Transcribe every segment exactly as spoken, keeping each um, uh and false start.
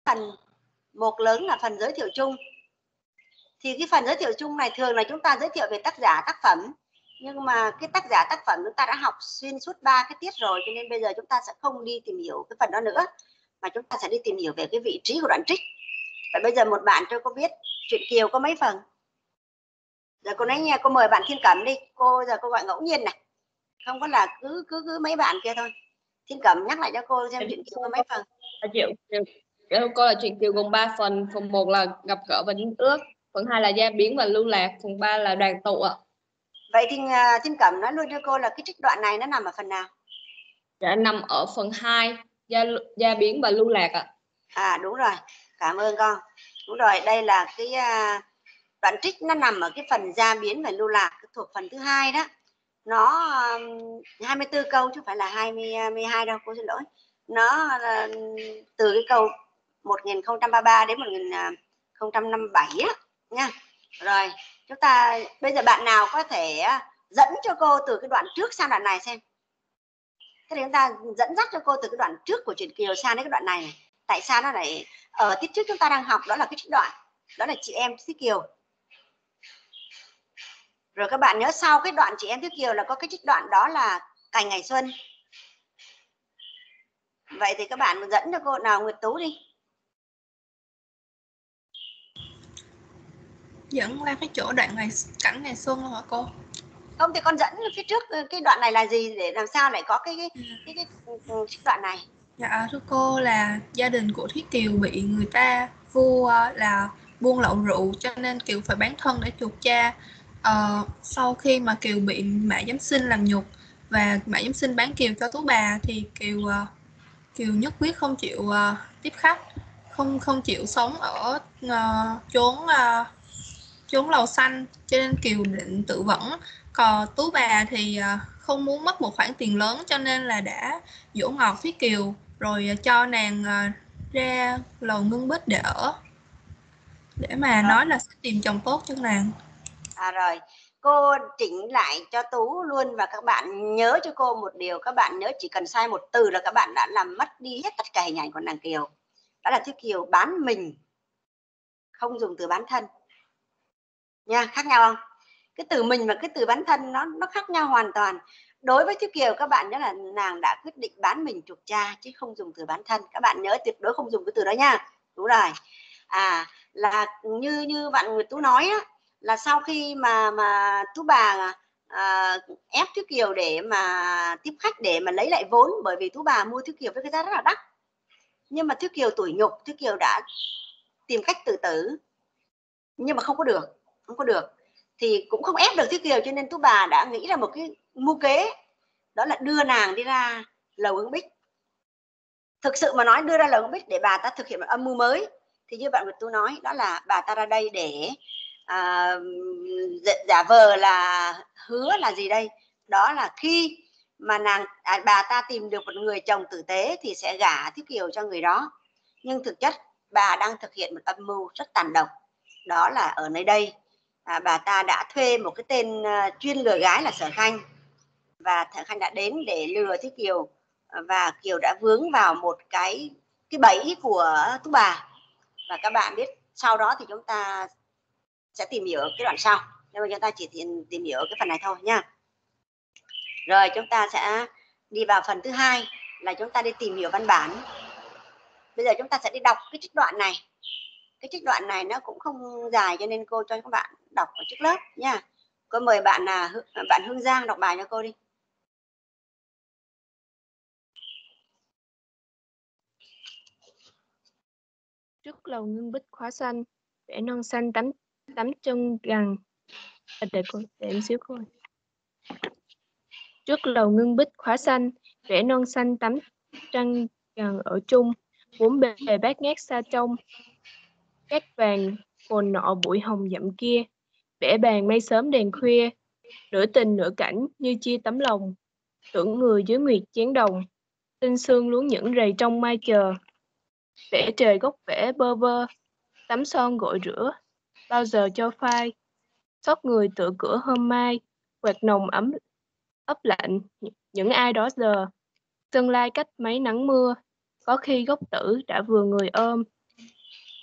phần mục lớn là phần giới thiệu chung. Thì cái phần giới thiệu chung này thường là chúng ta giới thiệu về tác giả, tác phẩm. Nhưng mà cái tác giả, tác phẩm chúng ta đã học xuyên suốt ba cái tiết rồi, cho nên bây giờ chúng ta sẽ không đi tìm hiểu cái phần đó nữa, mà chúng ta sẽ đi tìm hiểu về cái vị trí của đoạn trích. Và bây giờ một bạn cho cô biết truyện Kiều có mấy phần. Giờ cô nói nha, cô mời bạn Thiên Cẩm đi. Cô giờ cô gọi ngẫu nhiên này, không có là cứ cứ cứ mấy bạn kia thôi. Thiên Cẩm nhắc lại cho cô xem truyện Kiều có mấy phần. Triệu cô là truyện Kiều gồm ba phần. Phần một là gặp gỡ và đính ước, phần hai là gia biến và lưu lạc, phần ba là đoàn tụ ạ. Vậy thì uh, Thiên Cẩm nói luôn cho cô là cái trích đoạn này nó nằm ở phần nào? Dạ nằm ở phần hai, gia gia biến và lưu lạc ạ. À đúng rồi, cảm ơn con. Đúng rồi, đây là cái uh, đoạn trích nó nằm ở cái phần gia biến và lưu lạc, thuộc phần thứ hai đó. Nó um, hai mươi tư câu chứ không phải là hai mươi hai đâu, cô xin lỗi. Nó uh, từ cái câu một nghìn không trăm ba mươi ba đến một nghìn không trăm năm mươi bảy á nha. Rồi, chúng ta bây giờ bạn nào có thể dẫn cho cô từ cái đoạn trước sang đoạn này xem. Thế thì chúng ta dẫn dắt cho cô từ cái đoạn trước của truyện Kiều sang đến cái đoạn này, này. Tại sao nó lại ở tiết trước chúng ta đang học đó là cái trích đoạn, đó là chị em Thúy Kiều. Rồi các bạn nhớ sau cái đoạn chị em Thúy Kiều là có cái trích đoạn đó là Cành Ngày Xuân. Vậy thì các bạn dẫn cho cô nào, Nguyệt Tú đi. Dẫn qua cái chỗ đoạn ngày cảnh ngày xuân luôn hả cô? Không thì con dẫn phía trước cái đoạn này là gì để làm sao lại có cái cái cái, cái, cái trích đoạn này. Dạ thưa cô, là gia đình của Thúy Kiều bị người ta vua là buôn lậu rượu, cho nên Kiều phải bán thân để chuộc cha. Ờ, sau khi mà Kiều bị Mã Giám Sinh làm nhục và Mã Giám Sinh bán Kiều cho Tú Bà, thì Kiều uh, Kiều nhất quyết không chịu uh, tiếp khách, không không chịu sống ở uh, chốn uh, chốn lầu xanh, cho nên Kiều định tự vẫn. Còn Tú Bà thì uh, không muốn mất một khoản tiền lớn, cho nên là đã dỗ ngọt với Kiều rồi cho nàng uh, ra lầu Ngưng Bích để ở, để mà nói là sẽ tìm chồng tốt cho nàng. À rồi, cô chỉnh lại cho Tú luôn, và các bạn nhớ cho cô một điều, các bạn nhớ chỉ cần sai một từ là các bạn đã làm mất đi hết tất cả hình ảnh của nàng Kiều. Đó là Thúy Kiều bán mình, không dùng từ bán thân. Nha, khác nhau không? Cái từ mình và cái từ bán thân nó nó khác nhau hoàn toàn. Đối với Thúy Kiều các bạn nhớ là nàng đã quyết định bán mình chuộc cha chứ không dùng từ bán thân. Các bạn nhớ tuyệt đối không dùng cái từ đó nha. Đúng rồi. À là như như bạn Nguyệt Tú nói á, là sau khi mà mà Tú Bà à, ép Thúy Kiều để mà tiếp khách để mà lấy lại vốn, bởi vì Tú Bà mua Thúy Kiều với cái giá rất là đắt. Nhưng mà Thúy Kiều tủi nhục, Thúy Kiều đã tìm cách tự tử nhưng mà không có được, không có được. Thì cũng không ép được Thúy Kiều, cho nên Tú Bà đã nghĩ ra một cái mưu kế, đó là đưa nàng đi ra lầu Hương Bích. Thực sự mà nói đưa ra lầu Hương Bích để bà ta thực hiện một âm mưu mới. Thì như bạn Nguyệt Tú nói, đó là bà ta ra đây để à, giả vờ là hứa là gì đây, đó là khi mà nàng à, bà ta tìm được một người chồng tử tế thì sẽ gả Thúy Kiều cho người đó. Nhưng thực chất bà đang thực hiện một âm mưu rất tàn độc, đó là ở nơi đây à, bà ta đã thuê một cái tên uh, chuyên lừa gái là Sở Khanh, và Sở Khanh đã đến để lừa Thúy Kiều, và Kiều đã vướng vào một cái cái bẫy của Tú Bà. Và các bạn biết sau đó thì chúng ta sẽ tìm hiểu cái đoạn sau, nhưng mà chúng ta chỉ tìm, tìm hiểu cái phần này thôi nha. Rồi chúng ta sẽ đi vào phần thứ hai là chúng ta đi tìm hiểu văn bản. Bây giờ chúng ta sẽ đi đọc cái trích đoạn này. Cái trích đoạn này nó cũng không dài cho nên cô cho các bạn đọc ở trước lớp nha. Cô mời bạn là bạn Hương Giang đọc bài cho cô đi. Trước lầu Ngưng Bích khóa xanh, vẽ non xanh tắm tắm chân gằn. À, để cô để em xíu cô. Trước lầu Ngưng Bích khóa xanh, vẽ non xanh tắm trăng gằn ở chung, bốn bề bát ngát xa trông. Cát vàng cồn nọ bụi hồng dặm kia, vẽ bàn mây sớm đèn khuya, nửa tình nửa cảnh như chia tấm lòng, tưởng người dưới nguyệt chén đồng, tinh sương luống những rầy trong mai chờ. Vẽ trời gốc vẽ bơ vơ, tắm son gội rửa, bao giờ cho phai. Xót người tựa cửa hôm mai, quạt nồng ấm ấp lạnh những ai đó giờ. Tương lai cách mấy nắng mưa, có khi gốc tử đã vừa người ôm,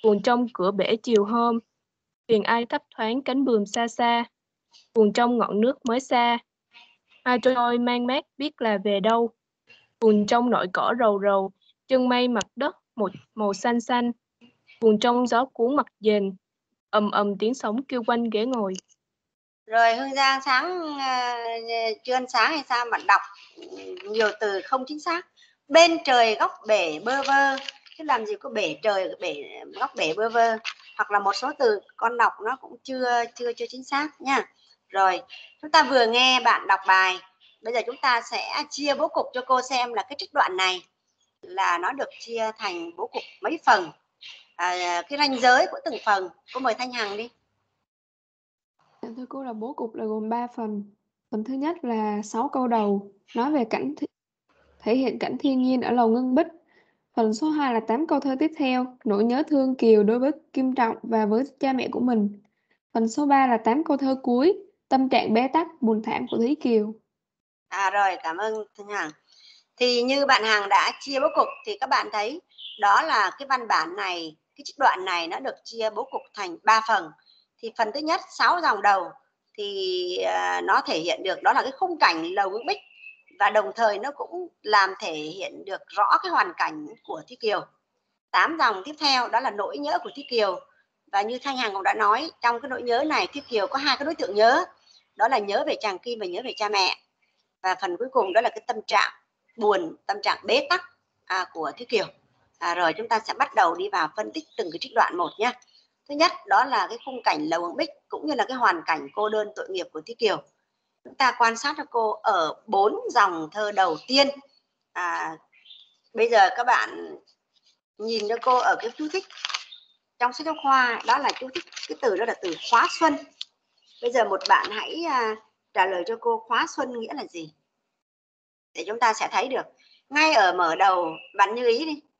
Buồn trong cửa bể chiều hôm, thuyền ai thấp thoáng cánh buồm xa xa. Buồn trong ngọn nước mới xa, ai trôi mang mát biết là về đâu. Buồn trong nỗi cỏ rầu rầu, chân mây mặt đất một màu xanh xanh. Buồn trong gió cuốn mặt dền, ầm ầm tiếng sóng kêu quanh ghế ngồi. Rồi Hương Giang sáng uh, chưa ăn sáng hay sao mà đọc nhiều từ không chính xác. Bên trời góc bể bơ vơ, chứ làm gì có bể trời bể góc bể bơ vơ. Hoặc là một số từ con đọc nó cũng chưa chưa chưa chính xác nha. Rồi chúng ta vừa nghe bạn đọc bài, bây giờ chúng ta sẽ chia bố cục cho cô xem là cái trích đoạn này là nó được chia thành bố cục mấy phần, à, cái ranh giới của từng phần. Cô mời Thanh Hằng đi. Dạ thưa cô, là bố cục là gồm ba phần. Phần thứ nhất là sáu câu đầu nói về cảnh th thể hiện cảnh thiên nhiên ở lầu Ngân Bích. Phần số hai là tám câu thơ tiếp theo, nỗi nhớ thương Kiều đối với Kim Trọng và với cha mẹ của mình. Phần số ba là tám câu thơ cuối, tâm trạng bế tắc, buồn thảm của Thúy Kiều. À rồi, cảm ơn Thanh Hằng. Thì như bạn Hằng đã chia bố cục thì các bạn thấy đó là cái văn bản này, cái trích đoạn này nó được chia bố cục thành ba phần. Thì phần thứ nhất, sáu dòng đầu thì uh, nó thể hiện được đó là cái khung cảnh lầu Ngưng Bích, và đồng thời nó cũng làm thể hiện được rõ cái hoàn cảnh của Thúy Kiều. Tám dòng tiếp theo đó là nỗi nhớ của Thúy Kiều, và như Thanh Hằng cũng đã nói, trong cái nỗi nhớ này Thúy Kiều có hai cái đối tượng nhớ, đó là nhớ về chàng Kim và nhớ về cha mẹ. Và phần cuối cùng đó là cái tâm trạng buồn, tâm trạng bế tắc à, của Thúy Kiều. À, rồi chúng ta sẽ bắt đầu đi vào phân tích từng cái trích đoạn một nhé. Thứ nhất đó là cái khung cảnh lầu Ngưng Bích cũng như là cái hoàn cảnh cô đơn tội nghiệp của Thúy Kiều. Chúng ta quan sát cho cô ở bốn dòng thơ đầu tiên. À, bây giờ các bạn nhìn cho cô ở cái chú thích trong sách giáo khoa, đó là chú thích cái từ đó là từ khóa xuân. Bây giờ một bạn hãy à, trả lời cho cô khóa xuân nghĩa là gì, để chúng ta sẽ thấy được. Ngay ở mở đầu bạn Như Ý đi.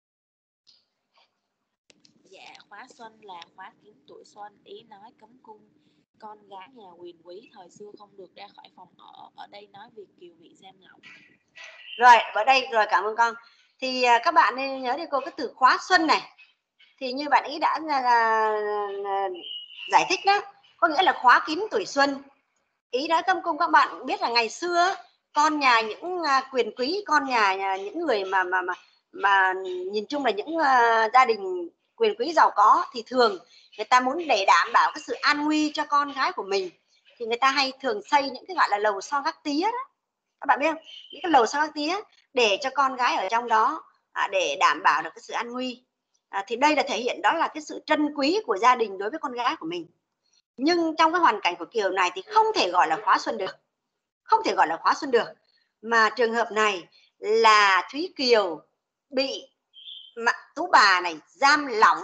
Dạ, khóa xuân là khóa kiếm tuổi xuân, ý nói cấm cung. Con gái nhà quyền quý thời xưa không được ra khỏi phòng ở. Ở đây nói việc Kiều bị giam lỏng. Rồi, ở đây rồi, cảm ơn con. Thì à, các bạn nên nhớ đi cô cái từ khóa xuân này. Thì như bạn Ý đã là, là, là, giải thích đó, có nghĩa là khóa kín tuổi xuân. Ý nói cấm cung, các bạn biết là ngày xưa con nhà những quyền quý, con nhà, nhà những người mà mà mà mà nhìn chung là những uh, gia đình quyền quý giàu có thì thường người ta muốn để đảm bảo cái sự an nguy cho con gái của mình thì người ta hay thường xây những cái gọi là lầu son gác tía đó, các bạn biết không? Những cái lầu son gác tía để cho con gái ở trong đó à, để đảm bảo được cái sự an nguy. À, thì đây là thể hiện đó là cái sự trân quý của gia đình đối với con gái của mình. Nhưng trong cái hoàn cảnh của Kiều này thì không thể gọi là khóa xuân được, không thể gọi là khóa xuân được, mà trường hợp này là Thúy Kiều bị tú bà này giam lỏng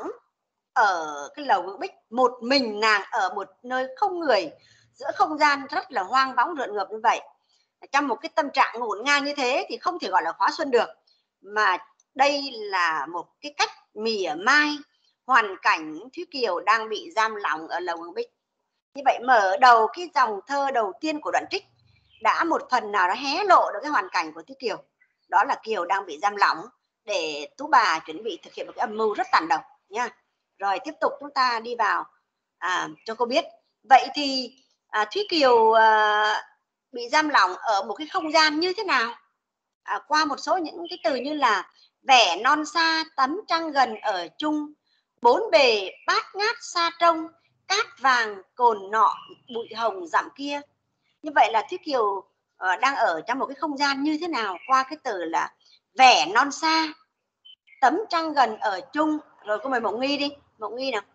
ở cái lầu Ngưng Bích, một mình nàng ở một nơi không người, giữa không gian rất là hoang vắng rợn ngợp như vậy, trong một cái tâm trạng ngổn ngang như thế thì không thể gọi là khóa xuân được, mà đây là một cái cách mỉa mai hoàn cảnh Thúy Kiều đang bị giam lỏng ở lầu Ngưng Bích. Như vậy mở đầu cái dòng thơ đầu tiên của đoạn trích đã một phần nào đó hé lộ được cái hoàn cảnh của Thúy Kiều, đó là Kiều đang bị giam lỏng để tú bà chuẩn bị thực hiện một cái âm mưu rất tàn độc nha. Rồi tiếp tục chúng ta đi vào à, cho cô biết vậy thì à, Thúy Kiều à, bị giam lỏng ở một cái không gian như thế nào, à, qua một số những cái từ như là vẻ non xa tấm trăng gần ở chung, bốn bề bát ngát xa trông, cát vàng cồn nọ bụi hồng dặm kia. Như vậy là Thúy Kiều uh, đang ở trong một cái không gian như thế nào qua cái từ là vẻ non xa tấm trăng gần ở chung. Rồi cô mời Mộng Nghi đi. Mộng Nghi nào.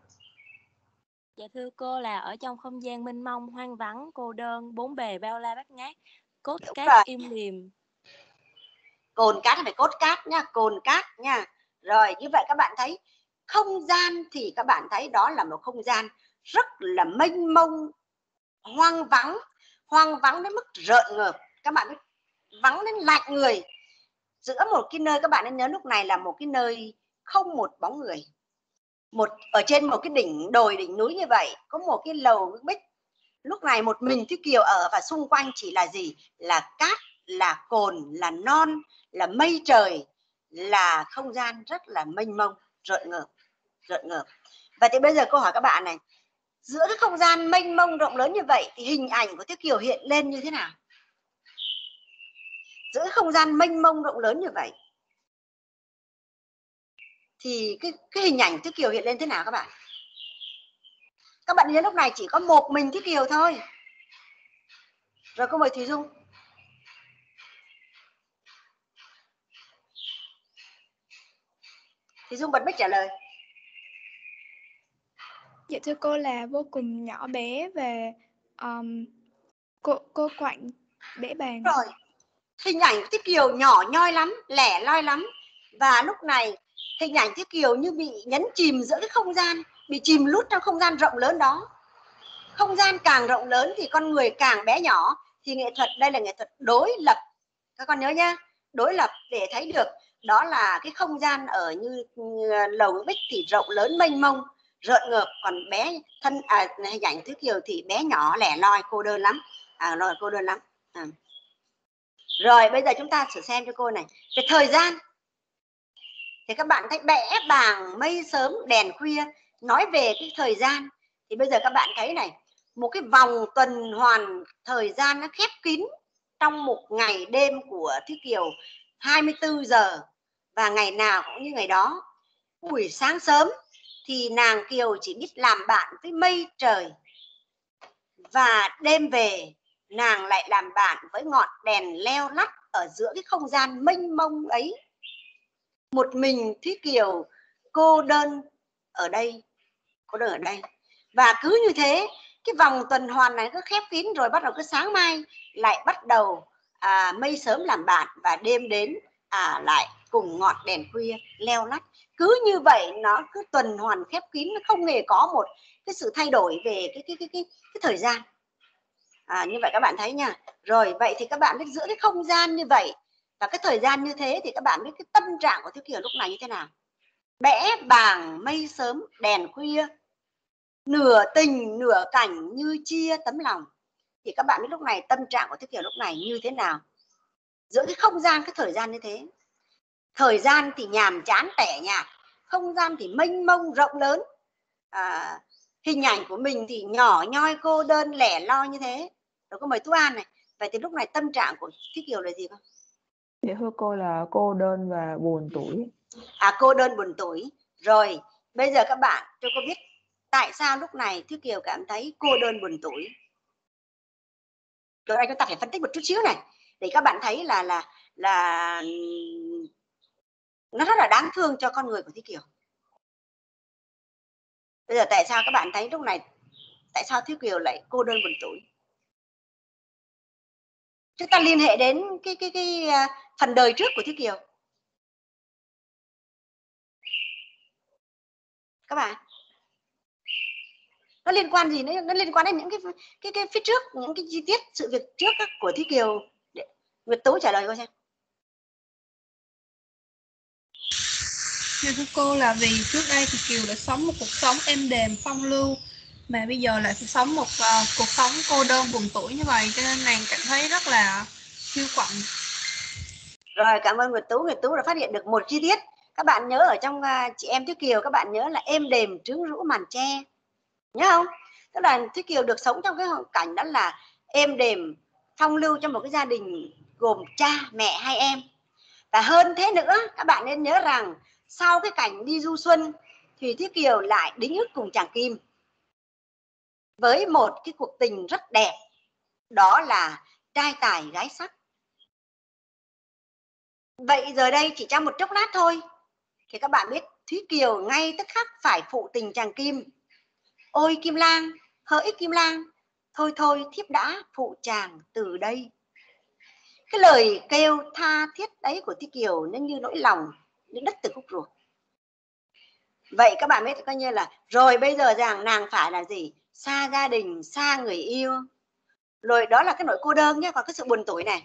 Dạ thưa cô, là ở trong không gian mênh mông, hoang vắng, cô đơn, bốn bề bao la bát ngát, cốt Đúng cát rồi. im lìm. Cồn cát phải cốt cát nha, cồn cát nha. Rồi như vậy các bạn thấy không gian thì các bạn thấy đó là một không gian rất là mênh mông, hoang vắng, hoang vắng đến mức rợn ngợp. Các bạn biết, vắng đến lạnh người, giữa một cái nơi, các bạn nên nhớ lúc này là một cái nơi không một bóng người, một ở trên một cái đỉnh đồi, đỉnh núi như vậy, có một cái lầu Ngưng Bích. Lúc này một mình Thúy Kiều ở và xung quanh chỉ là gì? Là cát, là cồn, là non, là mây trời, là không gian rất là mênh mông, rợn ngợp. rợn ngợp. Và thì bây giờ câu hỏi các bạn này, giữa cái không gian mênh mông rộng lớn như vậy thì hình ảnh của Thiếu Kiều hiện lên như thế nào? Giữa cái không gian mênh mông rộng lớn như vậy thì cái, cái hình ảnh Thiếu Kiều hiện lên thế nào các bạn? Các bạn nhớ lúc này chỉ có một mình Thiếu Kiều thôi. Rồi câu mời Thùy Dung. Thùy Dung bật mic trả lời. Dạ thưa cô là vô cùng nhỏ bé và um, cô cô quạnh bẽ bàng. Rồi, hình ảnh của Thiếu Kiều nhỏ nhoi lắm, lẻ loi lắm. Và lúc này hình ảnh Thiếu Kiều như bị nhấn chìm giữa cái không gian, bị chìm lút trong không gian rộng lớn đó. Không gian càng rộng lớn thì con người càng bé nhỏ. Thì nghệ thuật đây là nghệ thuật đối lập. Các con nhớ nhá, đối lập để thấy được đó là cái không gian ở như, như lầu bích thì rộng lớn mênh mông, rợn ngợp, còn bé thân à, hình ảnh Thiếu Kiều thì bé nhỏ lẻ loi cô đơn lắm, à loi cô đơn lắm. À. Rồi bây giờ chúng ta thử xem cho cô này về thời gian. Thì các bạn thấy bẽ bàng mây sớm đèn khuya, nói về cái thời gian thì bây giờ các bạn thấy này, một cái vòng tuần hoàn thời gian nó khép kín trong một ngày đêm của Thiếu Kiều hai mươi tư giờ, và ngày nào cũng như ngày đó. Buổi sáng sớm thì nàng Kiều chỉ biết làm bạn với mây trời, và đêm về nàng lại làm bạn với ngọn đèn leo lắt ở giữa cái không gian mênh mông ấy. Một mình Thúy Kiều cô đơn ở đây, cô đơn ở đây. Và cứ như thế, cái vòng tuần hoàn này cứ khép kín, rồi bắt đầu cứ sáng mai lại bắt đầu à, mây sớm làm bạn, và đêm đến à, lại cùng ngọn đèn khuya leo lắt. Cứ như vậy nó cứ tuần hoàn khép kín, nó không hề có một cái sự thay đổi về cái cái cái cái, cái thời gian. À, như vậy các bạn thấy nha. Rồi vậy thì các bạn biết giữa cái không gian như vậy và cái thời gian như thế thì các bạn biết cái tâm trạng của Thiếu Kiều lúc này như thế nào. Bẽ bàng mây sớm đèn khuya, nửa tình nửa cảnh như chia tấm lòng. Thì các bạn biết lúc này tâm trạng của Thiếu Kiều lúc này như thế nào giữa cái không gian, cái thời gian như thế. Thời gian thì nhàm chán tẻ nhạt, không gian thì mênh mông rộng lớn, à, hình ảnh của mình thì nhỏ nhoi cô đơn lẻ loi như thế. Rồi có mời Tú An này. Vậy thì lúc này tâm trạng của Thiếu Kiều là gì không? Dạ thưa cô là cô đơn và buồn tủi. À, cô đơn buồn tủi. Rồi bây giờ các bạn cho cô biết tại sao lúc này Thiếu Kiều cảm thấy cô đơn buồn tủi. Rồi đây chúng ta phải phân tích một chút xíu này để các bạn thấy là là là nó rất là đáng thương cho con người của Thiếu Kiều. Bây giờ tại sao các bạn thấy lúc này tại sao Thiếu Kiều lại cô đơn buồn tủi? Chúng ta liên hệ đến cái cái cái phần đời trước của Thiếu Kiều. Các bạn, nó liên quan gì nữa? Nó liên quan đến những cái cái cái phía trước, những cái chi tiết sự việc trước của Thiếu Kiều. Để Nguyệt Tú trả lời coi xem. Thưa cô là vì trước đây thì Kiều đã sống một cuộc sống êm đềm phong lưu, mà bây giờ lại phải sống một uh, cuộc sống cô đơn buồn tủi như vậy, cho nên nàng cảm thấy rất là hiu quạnh. Rồi cảm ơn Nguyệt Tú. Nguyệt Tú đã phát hiện được một chi tiết. Các bạn nhớ ở trong uh, chị em Thiếu Kiều, các bạn nhớ là êm đềm trướng rũ màn tre, nhớ không? Tức là Thiếu Kiều được sống trong cái hoàn cảnh đó là êm đềm phong lưu trong một cái gia đình gồm cha mẹ hai em. Và hơn thế nữa, các bạn nên nhớ rằng sau cái cảnh đi du xuân thì Thiếu Kiều lại đính ước cùng chàng Kim với một cái cuộc tình rất đẹp, đó là trai tài gái sắc. Vậy giờ đây chỉ trong một chốc lát thôi thì các bạn biết Thúy Kiều ngay tức khắc phải phụ tình chàng Kim. Ôi Kim Lang, hỡi Kim Lang, thôi thôi thiếp đã phụ chàng từ đây. Cái lời kêu tha thiết đấy của Thúy Kiều nó như nỗi lòng những đất từ khúc ruột. Vậy các bạn biết coi như là rồi bây giờ rằng nàng phải là gì? Xa gia đình, xa người yêu. Rồi đó là cái nỗi cô đơn nhé, còn cái sự buồn tủi này.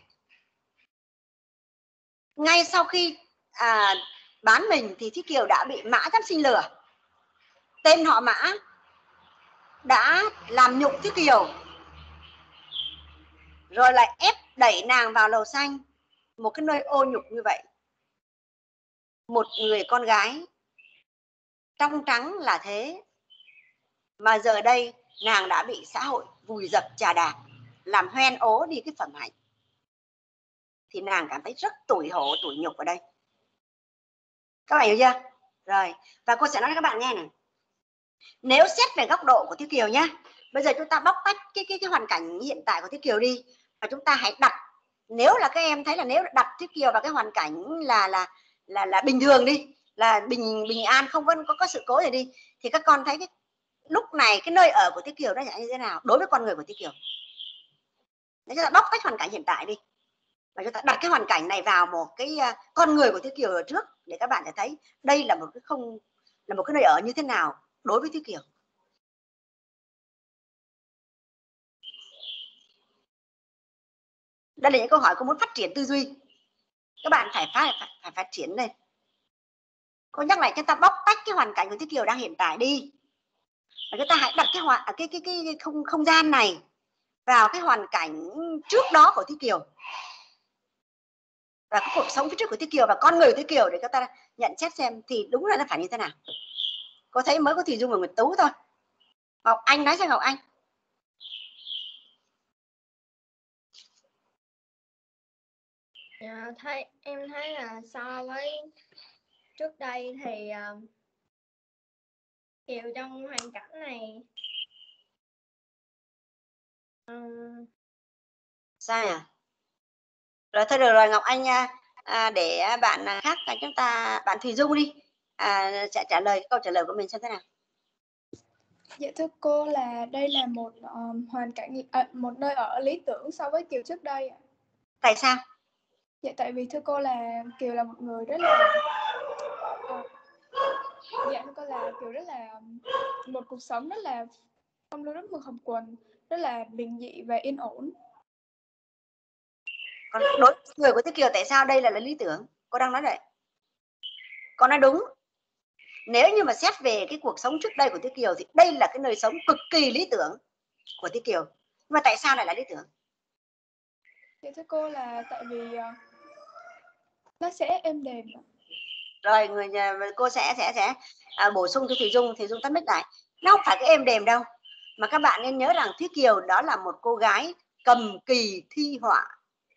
Ngay sau khi à, bán mình thì Thúy Kiều đã bị Mã Giám Sinh lừa. Tên họ Mã đã làm nhục Thúy Kiều, rồi lại ép đẩy nàng vào lầu xanh, một cái nơi ô nhục như vậy. Một người con gái trong trắng là thế, mà giờ đây nàng đã bị xã hội vùi dập chà đạp, làm hoen ố đi cái phẩm hạnh, thì nàng cảm thấy rất tủi hổ, tủi nhục ở đây. Các bạn hiểu chưa? Rồi, và cô sẽ nói cho các bạn nghe này. Nếu xét về góc độ của Thúy Kiều nhá, bây giờ chúng ta bóc tách cái cái cái hoàn cảnh hiện tại của Thúy Kiều đi, và chúng ta hãy đặt, nếu là các em thấy là nếu đặt Thúy Kiều vào cái hoàn cảnh là là là là bình thường đi, là bình bình an, không có có, có sự cố gì đi, thì các con thấy cái lúc này cái nơi ở của Thúy Kiều nó như thế nào đối với con người của Thúy Kiều. Nếu chúng ta bóc tách hoàn cảnh hiện tại đi, và chúng ta đặt cái hoàn cảnh này vào một cái uh, con người của Thúy Kiều ở trước, để các bạn sẽ thấy đây là một cái không là một cái nơi ở như thế nào đối với Thúy Kiều. Đây là những câu hỏi cô muốn phát triển tư duy, các bạn phải phải phải, phải phát triển lên. Cô nhắc lại, chúng ta bóc tách cái hoàn cảnh của Thúy Kiều đang hiện tại đi, và chúng ta hãy đặt cái hoàn cái cái cái, cái không không gian này vào cái hoàn cảnh trước đó của Thúy Kiều, và cái cuộc sống phía trước của Thúy Kiều và con người của Thúy Kiều, để chúng ta nhận xét xem thì đúng là nó phải như thế nào. Cô thấy mới có Thùy Dung và Nguyệt Tú thôi. Ngọc Anh nói xem Ngọc Anh. Dạ, thấy em thấy là so với trước đây thì uh, Kiều trong hoàn cảnh này um... sao nhỉ? Rồi thôi được rồi Ngọc Anh, à, để bạn khác là chúng ta bạn Thùy Dung đi à, sẽ trả lời câu trả lời của mình xem thế nào. Dạ thưa cô, là đây là một um, hoàn cảnh à, một nơi ở lý tưởng so với Kiều trước đây. Tại sao? Dạ tại vì thưa cô là Kiều là một người rất là à, dạ thưa cô là Kiều rất là một cuộc sống rất là không lưu rất mực học quần, rất là bình dị và yên ổn. Còn đối với người của Thúy Kiều, tại sao đây là lý tưởng? Cô đang nói vậy. Con nói đúng. Nếu như mà xét về cái cuộc sống trước đây của Thúy Kiều thì đây là cái nơi sống cực kỳ lý tưởng của Thúy Kiều. Nhưng mà tại sao lại là lý tưởng? Dạ thưa cô là tại vì uh, nó sẽ êm đềm. Rồi người nhà, cô sẽ sẽ sẽ à, bổ sung cho Thùy Dung, Thùy Dung tắt mic lại. Nó không phải cái êm đềm đâu, mà các bạn nên nhớ rằng Thúy Kiều đó là một cô gái cầm kỳ thi họa,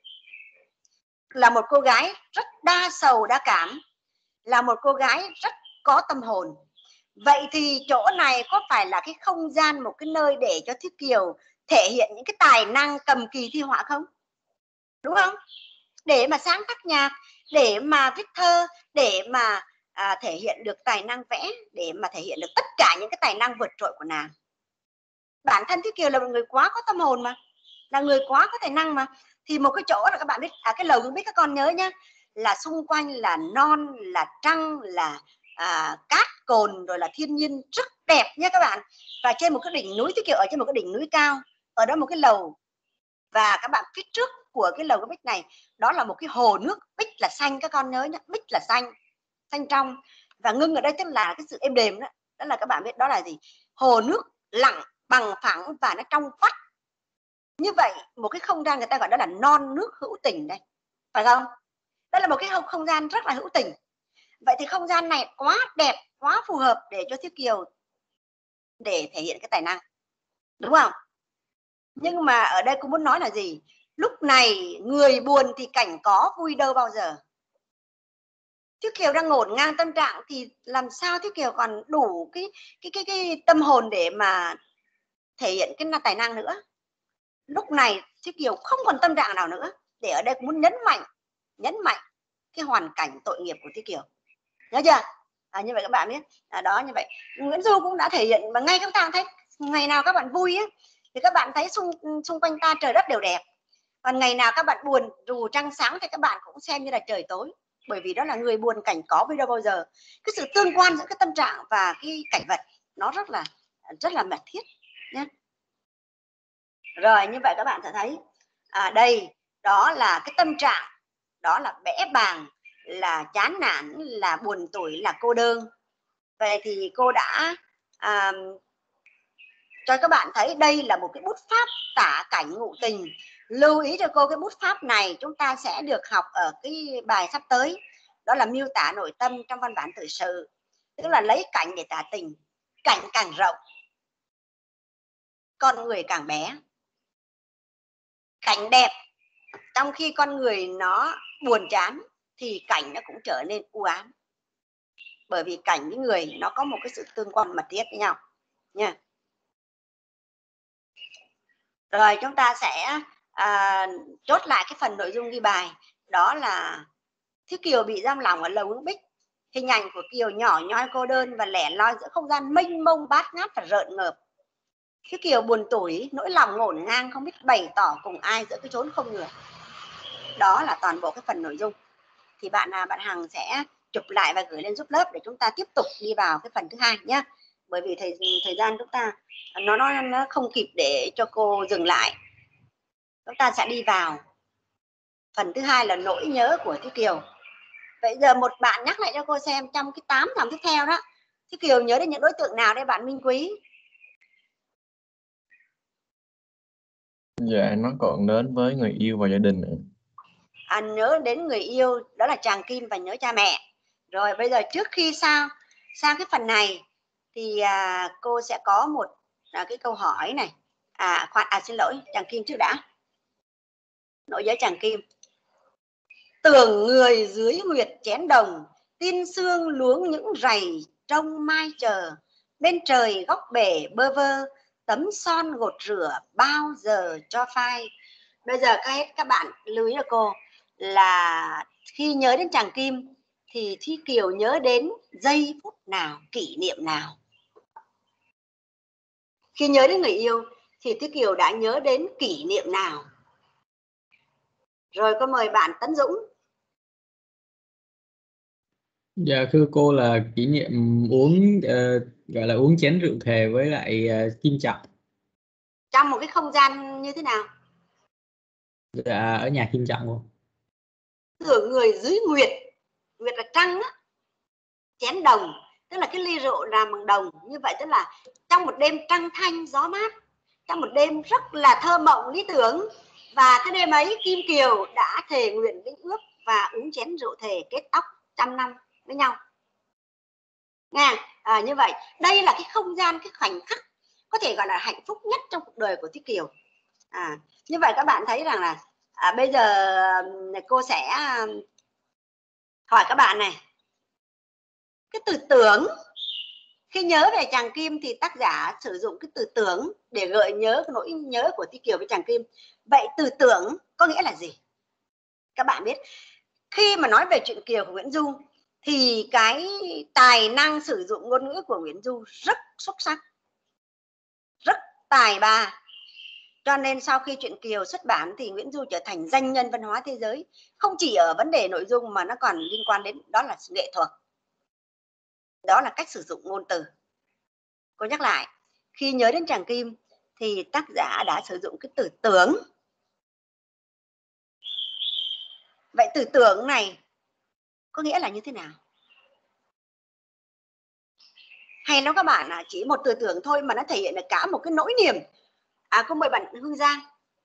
là một cô gái rất đa sầu đa cảm, là một cô gái rất có tâm hồn. Vậy thì chỗ này có phải là cái không gian, một cái nơi để cho Thúy Kiều thể hiện những cái tài năng cầm kỳ thi họa không? Đúng không? Để mà sáng tác nhạc, để mà viết thơ, để mà à, thể hiện được tài năng vẽ, để mà thể hiện được tất cả những cái tài năng vượt trội của nàng. Bản thân Thúy Kiều là một người quá có tâm hồn mà, là người quá có tài năng mà. Thì một cái chỗ là các bạn biết, à, cái lầu không biết các con nhớ nhá, là xung quanh là non, là trăng, là à, cát cồn, rồi là thiên nhiên rất đẹp nha các bạn. Và trên một cái đỉnh núi, Thúy Kiều ở trên một cái đỉnh núi cao, ở đó một cái lầu, và các bạn phía trước của cái lầu cái bích này đó là một cái hồ nước, bích là xanh, các con nhớ nhé, bích là xanh, xanh trong, và ngưng ở đây tức là cái sự êm đềm đó. Đó là các bạn biết đó là gì? Hồ nước lặng, bằng phẳng và nó trong vắt. Như vậy một cái không gian người ta gọi đó là non nước hữu tình đây, phải không? Đó là một cái không, không gian rất là hữu tình. Vậy thì không gian này quá đẹp, quá phù hợp để cho Thúy Kiều để thể hiện cái tài năng, đúng không? Nhưng mà ở đây cô muốn nói là gì? Lúc này người buồn thì cảnh có vui đâu bao giờ. Thúy Kiều đang ngổn ngang tâm trạng thì làm sao Thúy Kiều còn đủ cái cái cái cái tâm hồn để mà thể hiện cái tài năng nữa. Lúc này Thúy Kiều không còn tâm trạng nào nữa. Để ở đây cũng muốn nhấn mạnh, nhấn mạnh cái hoàn cảnh tội nghiệp của Thúy Kiều. Nhớ chưa? À, như vậy các bạn biết. À, đó như vậy. Nguyễn Du cũng đã thể hiện, mà ngay các bạn thấy ngày nào các bạn vui ấy, thì các bạn thấy xung xung quanh ta trời đất đều đẹp. Còn ngày nào các bạn buồn, dù trăng sáng thì các bạn cũng xem như là trời tối. Bởi vì đó là người buồn cảnh có vui đâu bao giờ. Cái sự tương quan giữa cái tâm trạng và cái cảnh vật nó rất là rất là mật thiết nhé. Rồi như vậy các bạn sẽ thấy à, đây đó là cái tâm trạng, đó là bẽ bàng, là chán nản, là buồn tủi, là cô đơn. Vậy thì cô đã à, cho các bạn thấy đây là một cái bút pháp tả cảnh ngụ tình. Lưu ý cho cô cái bút pháp này chúng ta sẽ được học ở cái bài sắp tới, đó là miêu tả nội tâm trong văn bản tự sự. tức là lấy cảnh để tả tình. Cảnh càng rộng, con người càng bé. Cảnh đẹp, trong khi con người nó buồn chán thì cảnh nó cũng trở nên u ám. Bởi vì cảnh với người nó có một cái sự tương quan mật thiết với nhau nha. Rồi chúng ta sẽ à, chốt lại cái phần nội dung ghi bài. Đó là Thiếu Kiều bị giam lỏng ở lầu Ngưng Bích. Hình ảnh của Kiều nhỏ nhoi cô đơn và lẻ loi giữa không gian mênh mông bát ngát và rợn ngợp. Thiếu Kiều buồn tủi, nỗi lòng ngổn ngang không biết bày tỏ cùng ai giữa cái chốn không người. Đó là toàn bộ cái phần nội dung. Thì bạn bạn Hằng sẽ chụp lại và gửi lên giúp lớp để chúng ta tiếp tục đi vào cái phần thứ hai nhé. Bởi vì thời thời gian chúng ta nó nó nó không kịp để cho cô dừng lại. Chúng ta sẽ đi vào phần thứ hai là nỗi nhớ của Thiếu Kiều. Vậy giờ một bạn nhắc lại cho cô xem trong cái tám dòng tiếp theo đó, Thiếu Kiều nhớ đến những đối tượng nào đây bạn Minh Quý? Dạ, nó còn đến với người yêu và gia đình nữa. À, nhớ đến người yêu, đó là chàng Kim, và nhớ cha mẹ. Rồi bây giờ trước khi sao sang cái phần này thì à, cô sẽ có một à, cái câu hỏi này. À khoan, à xin lỗi, chàng Kim trước đã. Nỗi nhớ chàng Kim. Tưởng người dưới nguyệt chén đồng, tin sương luống những rầy trông mai chờ. Bên trời góc bể bơ vơ, tấm son gột rửa bao giờ cho phai. Bây giờ các hết các bạn lưu ý cho cô là khi nhớ đến chàng Kim thì Thúy Kiều nhớ đến giây phút nào, kỷ niệm nào. Khi nhớ đến người yêu thì Thúy Kiều đã nhớ đến kỷ niệm nào. Rồi cô mời bạn Tấn Dũng. Dạ thưa cô là kỷ niệm uống uh, gọi là uống chén rượu thề với lại uh, Kim Trọng. Trong một cái không gian như thế nào? Dạ ở nhà Kim Trọng luôn. Tưởng người dưới nguyệt, nguyệt là trăng á, chén đồng, tức là cái ly rượu làm bằng đồng. Như vậy tức là trong một đêm trăng thanh gió mát, trong một đêm rất là thơ mộng lý tưởng, và cái đêm ấy Kim Kiều đã thề nguyện lĩnh ước và uống chén rượu thề kết tóc trăm năm với nhau. Nghe, à, như vậy đây là cái không gian, cái khoảnh khắc có thể gọi là hạnh phúc nhất trong cuộc đời của Thúy Kiều. À, như vậy các bạn thấy rằng là à, bây giờ cô sẽ hỏi các bạn này, cái từ tưởng, khi nhớ về chàng Kim thì tác giả sử dụng cái từ tưởng để gợi nhớ cái nỗi nhớ của Thúy Kiều với chàng Kim. Vậy từ tưởng có nghĩa là gì? Các bạn biết, khi mà nói về chuyện Kiều của Nguyễn Du thì cái tài năng sử dụng ngôn ngữ của Nguyễn Du rất xuất sắc, rất tài ba. Cho nên sau khi truyện Kiều xuất bản thì Nguyễn Du trở thành danh nhân văn hóa thế giới. Không chỉ ở vấn đề nội dung mà nó còn liên quan đến đó là nghệ thuật. Đó là cách sử dụng ngôn từ. Cô nhắc lại, khi nhớ đến chàng Kim thì tác giả đã sử dụng cái từ tưởng. Vậy từ tưởng này có nghĩa là như thế nào? Hay nó các bạn là chỉ một từ tưởng thôi mà nó thể hiện được cả một cái nỗi niềm. À, cô mời bạn Hương Giang.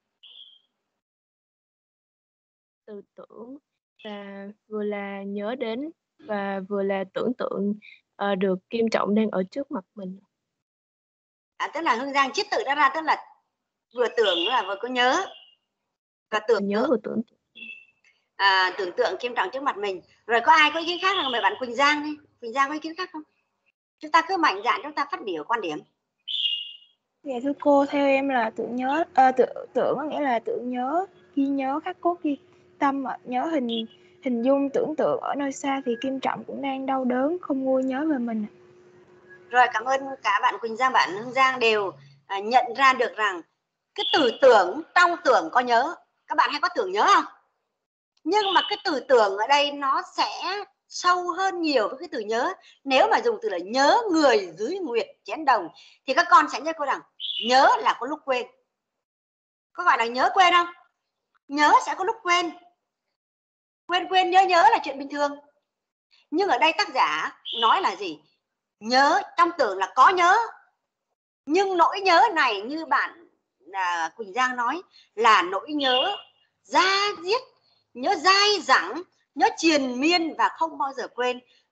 Từ tưởng là vừa là nhớ đến và vừa là tưởng tượng uh, được Kim Trọng đang ở trước mặt mình. À, tức là Hương Giang chiết tự ra ra, tức là vừa tưởng là vừa có nhớ và tưởng nhớ tượng. vừa tưởng à, tưởng tượng Kim Trọng trước mặt mình. Rồi có ai có ý kiến khác không? Mời bạn Quỳnh Giang đi. Quỳnh Giang có ý kiến khác không? Chúng ta cứ mạnh dạn chúng ta phát biểu quan điểm. Dạ thưa cô, theo em là tưởng nhớ, à, tưởng tưởng có nghĩa là tưởng nhớ, ghi nhớ, khắc cốt ghi tâm, nhớ hình hình dung, tưởng tượng ở nơi xa thì Kim Trọng cũng đang đau đớn, không nguôi nhớ về mình. Rồi, cảm ơn cả bạn Quỳnh Giang, bạn Hương Giang đều à, nhận ra được rằng cái từ tưởng, trong tưởng có nhớ. Các bạn hay có tưởng nhớ không? Nhưng mà cái từ tưởng ở đây nó sẽ sâu hơn nhiều với cái từ nhớ. Nếu mà dùng từ là nhớ người dưới nguyệt chén đồng thì các con sẽ nhớ cô rằng nhớ là có lúc quên. Có gọi là nhớ quên không? Nhớ sẽ có lúc quên. Quên quên nhớ nhớ là chuyện bình thường. Nhưng ở đây tác giả nói là gì? Nhớ, trong tưởng là có nhớ. Nhưng nỗi nhớ này như bạn à, Quỳnh Giang nói là nỗi nhớ da diết, nhớ dai dẳng, nhớ triền miên và không bao giờ quên.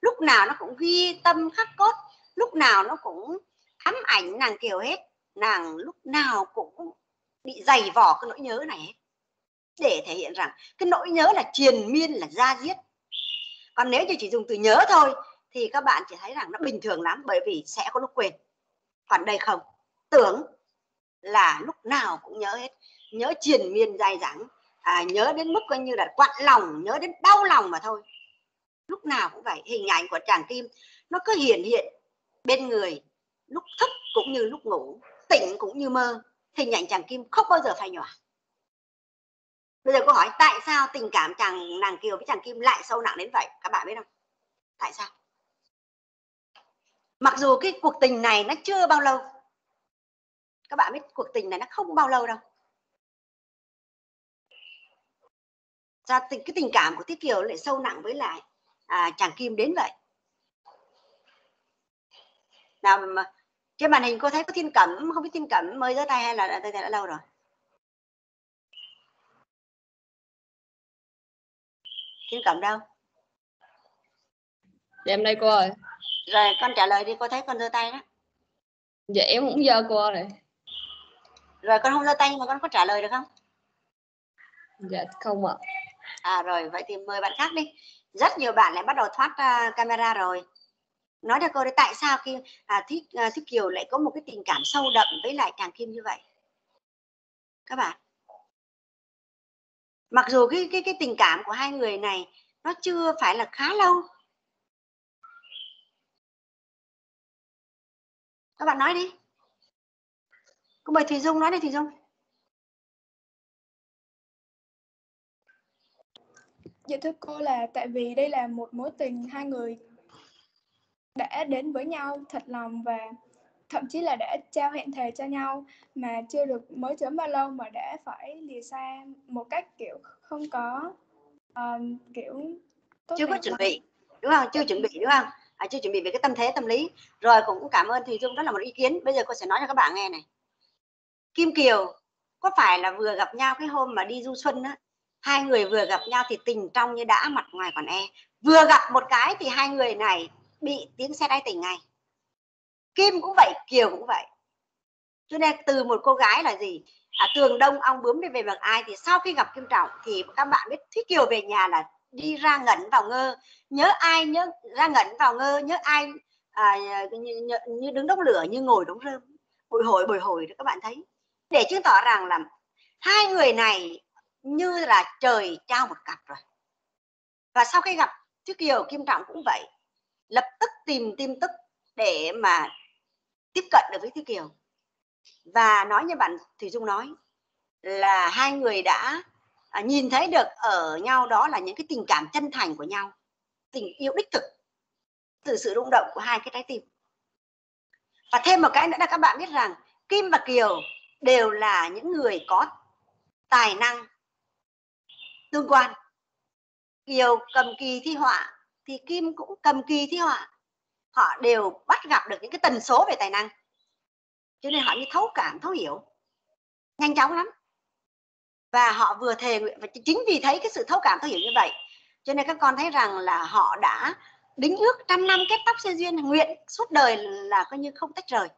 lúc nào nó cũng ghi tâm khắc cốt, lúc nào nó cũng ám ảnh nàng Kiều hết. Nàng lúc nào cũng bị dày vò cái nỗi nhớ này hết, để thể hiện rằng cái nỗi nhớ là triền miên, là da diết. Còn nếu như chỉ dùng từ nhớ thôi thì các bạn chỉ thấy rằng nó bình thường lắm, bởi vì sẽ có lúc quên. Còn đây không, tưởng là lúc nào cũng nhớ hết, nhớ triền miên dai dẳng, à, nhớ đến mức coi như là quặn lòng, nhớ đến đau lòng mà thôi. Lúc nào cũng vậy. Hình ảnh của chàng Kim nó cứ hiện hiện bên người, lúc thức cũng như lúc ngủ, tỉnh cũng như mơ. Hình ảnh chàng Kim không bao giờ phai nhòa. Bây giờ câu hỏi tại sao tình cảm chàng nàng Kiều với chàng Kim lại sâu nặng đến vậy, các bạn biết không? Tại sao? Mặc dù cái cuộc tình này nó chưa bao lâu, các bạn biết cuộc tình này nó không bao lâu đâu. Sao tình, cái tình cảm của Tiết Kiều lại sâu nặng với lại à, chàng Kim đến vậy? Nào mà trên màn hình cô thấy có Thiên Cẩm, không biết Thiên Cẩm mới giơ tay hay là đã, đã, đã lâu rồi? Thiên Cẩm đâu? Dạ em đây cô ơi. Rồi con trả lời đi, cô thấy con giơ tay đó. Dạ em cũng giơ cô rồi. Rồi con không giơ tay nhưng mà con có trả lời được không? Dạ không ạ. À rồi, vậy thì mời bạn khác đi. Rất nhiều bạn lại bắt đầu thoát uh, camera rồi. Nói cho cô đấy, tại sao khi à, Thiết, à, Thiết Kiều lại có một cái tình cảm sâu đậm với lại chàng Kim như vậy? Các bạn, mặc dù cái cái cái tình cảm của hai người này nó chưa phải là khá lâu. Các bạn nói đi. Cô mời Thùy Dung nói đi, Thùy Dung. Dạ thưa cô là tại vì đây là một mối tình hai người đã đến với nhau thật lòng và thậm chí là đã trao hẹn thề cho nhau, mà chưa được mới chớm bao lâu mà đã phải lìa xa một cách kiểu không có um, kiểu tốt Chưa có đẹp chuẩn lắm. bị, đúng không? Chưa chuẩn bị, đúng không? À, chưa chuẩn bị về cái tâm thế tâm lý. Rồi cũng cảm ơn Thùy Dung, đó là một ý kiến. Bây giờ cô sẽ nói cho các bạn nghe này. Kim Kiều có phải là vừa gặp nhau cái hôm mà đi du xuân á, hai người vừa gặp nhau thì tình trong như đã, mặt ngoài còn e. Vừa gặp một cái thì hai người này bị tiếng xe đáy tình ngay. Kim cũng vậy, Kiều cũng vậy. Cho nên từ một cô gái là gì? À, tường đông ong bướm đi về bậc ai, thì sau khi gặp Kim Trọng thì các bạn biết Thúy Kiều về nhà là đi ra ngẩn vào ngơ, nhớ ai nhớ ra ngẩn vào ngơ, nhớ ai à, như, như, như đứng đống lửa, như ngồi đống rơm, bồi hồi bồi hồi đó các bạn thấy, để chứng tỏ rằng là hai người này như là trời trao một cặp rồi. Và sau khi gặp Thúy Kiều, Kim Trọng cũng vậy, lập tức tìm tin tức để mà tiếp cận được với Thúy Kiều. Và nói như bạn Thùy Dung nói là hai người đã à, nhìn thấy được ở nhau đó là những cái tình cảm chân thành của nhau, tình yêu đích thực từ sự rung động của hai cái trái tim. Và thêm một cái nữa là các bạn biết rằng Kim và Kiều đều là những người có tài năng tương quan. Kiều cầm kỳ thi họa thì Kim cũng cầm kỳ thi họa. Họ đều bắt gặp được những cái tần số về tài năng, cho nên họ như thấu cảm, thấu hiểu nhanh chóng lắm. Và họ vừa thề nguyện, và chính vì thấy cái sự thấu cảm thấu hiểu như vậy cho nên các con thấy rằng là họ đã đính ước trăm năm kết tóc xe duyên, nguyện suốt đời là coi như không tách rời.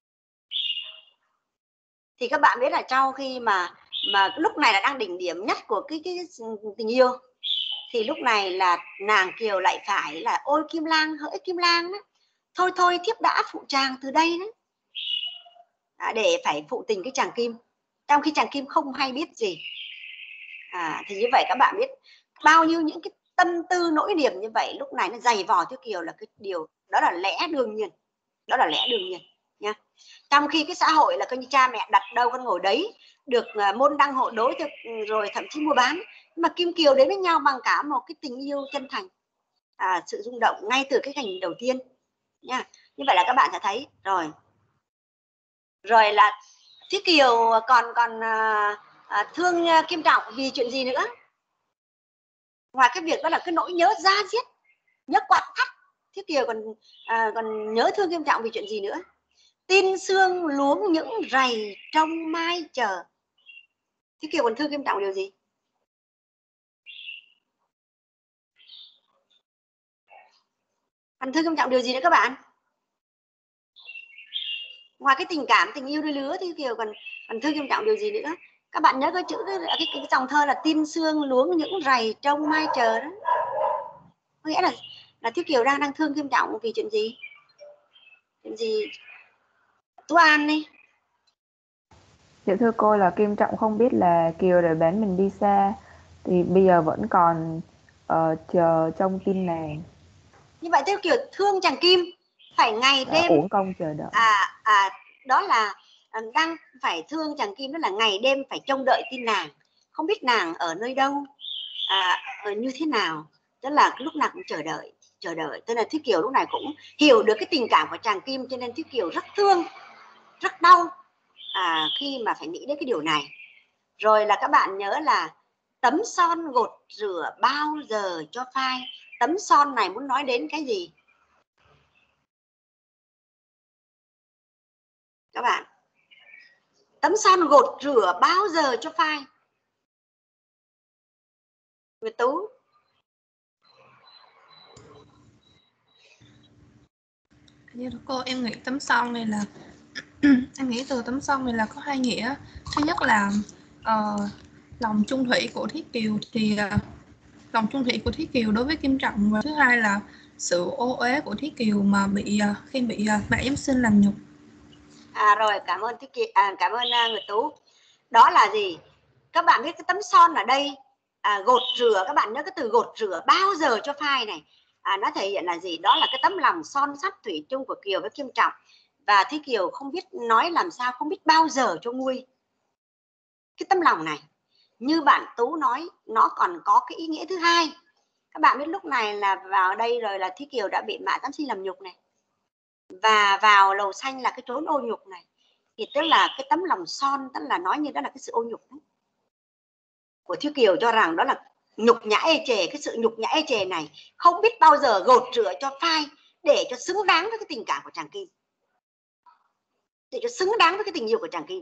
Thì các bạn biết là sau khi mà mà lúc này là đang đỉnh điểm nhất của cái, cái tình yêu, thì lúc này là nàng Kiều lại phải là ôi Kim Lang hỡi Kim Lang đó, thôi thôi thiếp đã phụ chàng từ đây đấy, à, để phải phụ tình cái chàng Kim, trong khi chàng Kim không hay biết gì. À, thì như vậy các bạn biết bao nhiêu những cái tâm tư nỗi niềm như vậy lúc này nó dày vò Thúy Kiều là cái điều đó là lẽ đương nhiên, đó là lẽ đương nhiên nha. Trong khi cái xã hội là coi như cha mẹ đặt đâu con ngồi đấy, được môn đăng hộ đối rồi thậm chí mua bán, nhưng mà Kim Kiều đến với nhau bằng cả một cái tình yêu chân thành, à, sự rung động ngay từ cái cảnh đầu tiên nha. Như vậy là các bạn sẽ thấy rồi rồi là Thúy Kiều còn còn à, à, thương Kim Trọng vì chuyện gì nữa, ngoài cái việc đó là cái nỗi nhớ da diết, nhớ quặn thắt. Thúy Kiều còn à, còn nhớ thương Kim Trọng vì chuyện gì nữa? Tin sương luống những rày trong mai chờ. Thúy Kiều còn thương Kim Trọng điều gì? Phần thương Kim Trọng điều gì nữa các bạn? Ngoài cái tình cảm, tình yêu đôi lứa thì Kiều còn phần thương Kim Trọng điều gì nữa? Các bạn nhớ cái chữ cái, cái, cái dòng thơ là tin sương luống những rày trông mai chờ đó. Có nghĩa là là Thiếu Kiều đang đang thương Kim Trọng vì chuyện gì? Chuyện gì? Tú An đi. Dạ thưa cô là Kim Trọng không biết là Kiều để bán mình đi xa thì bây giờ vẫn còn uh, chờ trong tin nàng. Như vậy Thiếu Kiều thương chàng Kim phải ngày Đã đêm uổng công chờ đợi. à à đó là đang phải thương chàng Kim, đó là ngày đêm phải trông đợi tin nàng, không biết nàng ở nơi đâu, à, ở như thế nào, tức là lúc nào cũng chờ đợi chờ đợi. Tức là Thiếu Kiều lúc này cũng hiểu được cái tình cảm của chàng Kim, cho nên Thiếu Kiều rất thương, rất đau à, khi mà phải nghĩ đến cái điều này. Rồi là các bạn nhớ là tấm son gột rửa bao giờ cho phai. Tấm son này muốn nói đến cái gì các bạn? Tấm son gột rửa bao giờ cho phai? Nguyệt Tú. Như cô em nghĩ tấm son này là em nghĩ từ tấm son này là có hai nghĩa. Thứ nhất là uh, lòng chung thủy của Thiết Kiều thì uh, lòng chung thủy của Thiết Kiều đối với Kim Trọng, và thứ hai là sự ô uế của Thiết Kiều mà bị uh, khi bị uh, mẹ giáng sinh làm nhục. À rồi, cảm ơn Thiết Kiều, à, cảm ơn uh, Nguyệt Tú. Đó là gì? Các bạn biết cái tấm son ở đây à, gột rửa, các bạn nhớ cái từ gột rửa bao giờ cho phai này, à, nó thể hiện là gì? Đó là cái tấm lòng son sắt thủy chung của Kiều với Kim Trọng, và Thiết Kiều không biết nói làm sao, không biết bao giờ cho nguôi cái tấm lòng này. Như bạn Tú nói, nó còn có cái ý nghĩa thứ hai. Các bạn biết lúc này là vào đây rồi là Thiết Kiều đã bị Mã Giáng sinh làm nhục này, và vào lầu xanh là cái trốn ô nhục này, thì tức là cái tấm lòng son, tức là nói như đó là cái sự ô nhục đấy của Thiếu Kiều, cho rằng đó là nhục nhã ê chề. Cái sự nhục nhã ê chề này không biết bao giờ gột rửa cho phai để cho xứng đáng với cái tình cảm của chàng Kim, để cho xứng đáng với cái tình yêu của chàng Kim.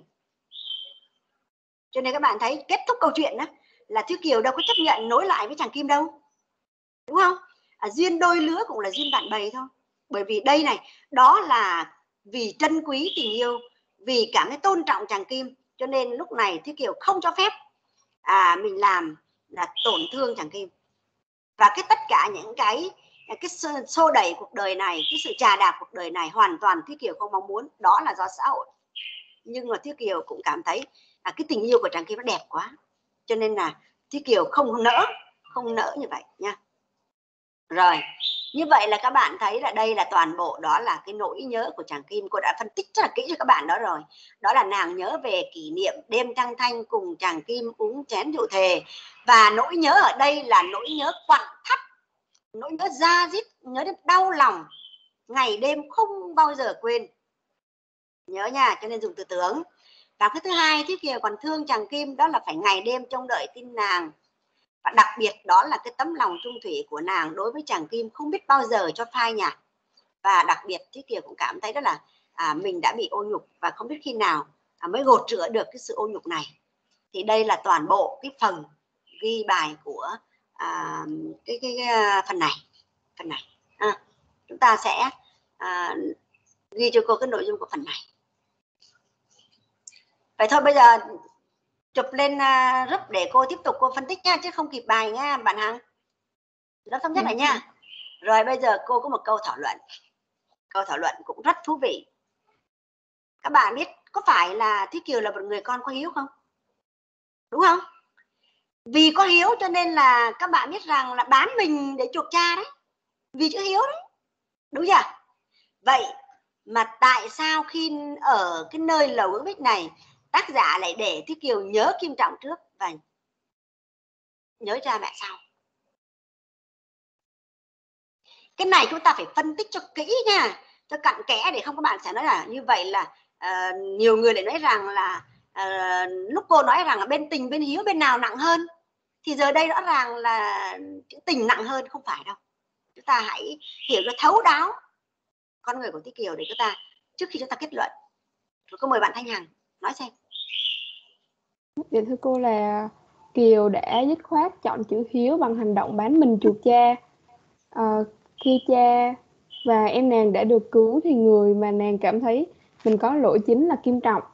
Cho nên các bạn thấy kết thúc câu chuyện đó là Thiếu Kiều đâu có chấp nhận nối lại với chàng Kim đâu, đúng không? À, duyên đôi lứa cũng là duyên bạn bè thôi. Bởi vì đây này, đó là vì trân quý tình yêu, vì cảm thấy tôn trọng chàng Kim, cho nên lúc này Thiếu Kiều không cho phép à, mình làm là tổn thương chàng Kim. Và cái tất cả những cái cái xô đẩy cuộc đời này, cái sự trà đạp cuộc đời này hoàn toàn Thiếu Kiều không mong muốn, đó là do xã hội. Nhưng mà Thiếu Kiều cũng cảm thấy à, cái tình yêu của chàng Kim nó đẹp quá, cho nên là Thiếu Kiều không nỡ, không nỡ như vậy nha. Rồi, như vậy là các bạn thấy là đây là toàn bộ, đó là cái nỗi nhớ của chàng Kim. Cô đã phân tích rất là kỹ cho các bạn đó rồi. Đó là nàng nhớ về kỷ niệm đêm trăng thanh cùng chàng Kim uống chén rượu thề. Và nỗi nhớ ở đây là nỗi nhớ quặn thắt, nỗi nhớ da dít, nhớ đến đau lòng, ngày đêm không bao giờ quên. Nhớ nha, cho nên dùng từ tưởng. Và cái thứ hai, Thiết Kiều còn thương chàng Kim, đó là phải ngày đêm trông đợi tin nàng. Và đặc biệt đó là cái tấm lòng trung thủy của nàng đối với chàng Kim không biết bao giờ cho phai nhạt. Và đặc biệt Thiết Kiều cũng cảm thấy đó là à, mình đã bị ô nhục và không biết khi nào à, mới gột rửa được cái sự ô nhục này. Thì đây là toàn bộ cái phần ghi bài của à, cái, cái, cái phần này. Phần này à, chúng ta sẽ à, ghi cho cô cái nội dung của phần này. Vậy thôi bây giờ chụp lên uh, group để cô tiếp tục cô phân tích nha, chứ không kịp bài nha bạn Hằng. Lớp thống nhất lại nha. Rồi bây giờ cô có một câu thảo luận. Câu thảo luận cũng rất thú vị. Các bạn biết có phải là Thiết Kiều là một người con có hiếu không? Đúng không? Vì có hiếu cho nên là các bạn biết rằng là bán mình để chuộc cha đấy. Vì chữ hiếu đấy. Đúng chưa? Vậy mà tại sao khi ở cái nơi lầu Ngữ Bích này tác giả lại để Thiết Kiều nhớ Kim Trọng trước và nhớ cha mẹ sau? Cái này chúng ta phải phân tích cho kỹ nha, cho cặn kẽ, để không các bạn sẽ nói là như vậy là uh, nhiều người lại nói rằng là uh, lúc cô nói rằng là bên tình bên hiếu bên nào nặng hơn, thì giờ đây rõ ràng là chữ tình nặng hơn, không phải đâu. Chúng ta hãy hiểu cho thấu đáo con người của Thiết Kiều để chúng ta trước khi chúng ta kết luận. Rồi cô mời bạn Thanh Hằng nói xem. Dạ thưa cô là Kiều đã dứt khoát chọn chữ hiếu bằng hành động bán mình chuộc cha. À, khi cha và em nàng đã được cứu thì người mà nàng cảm thấy mình có lỗi chính là Kim Trọng.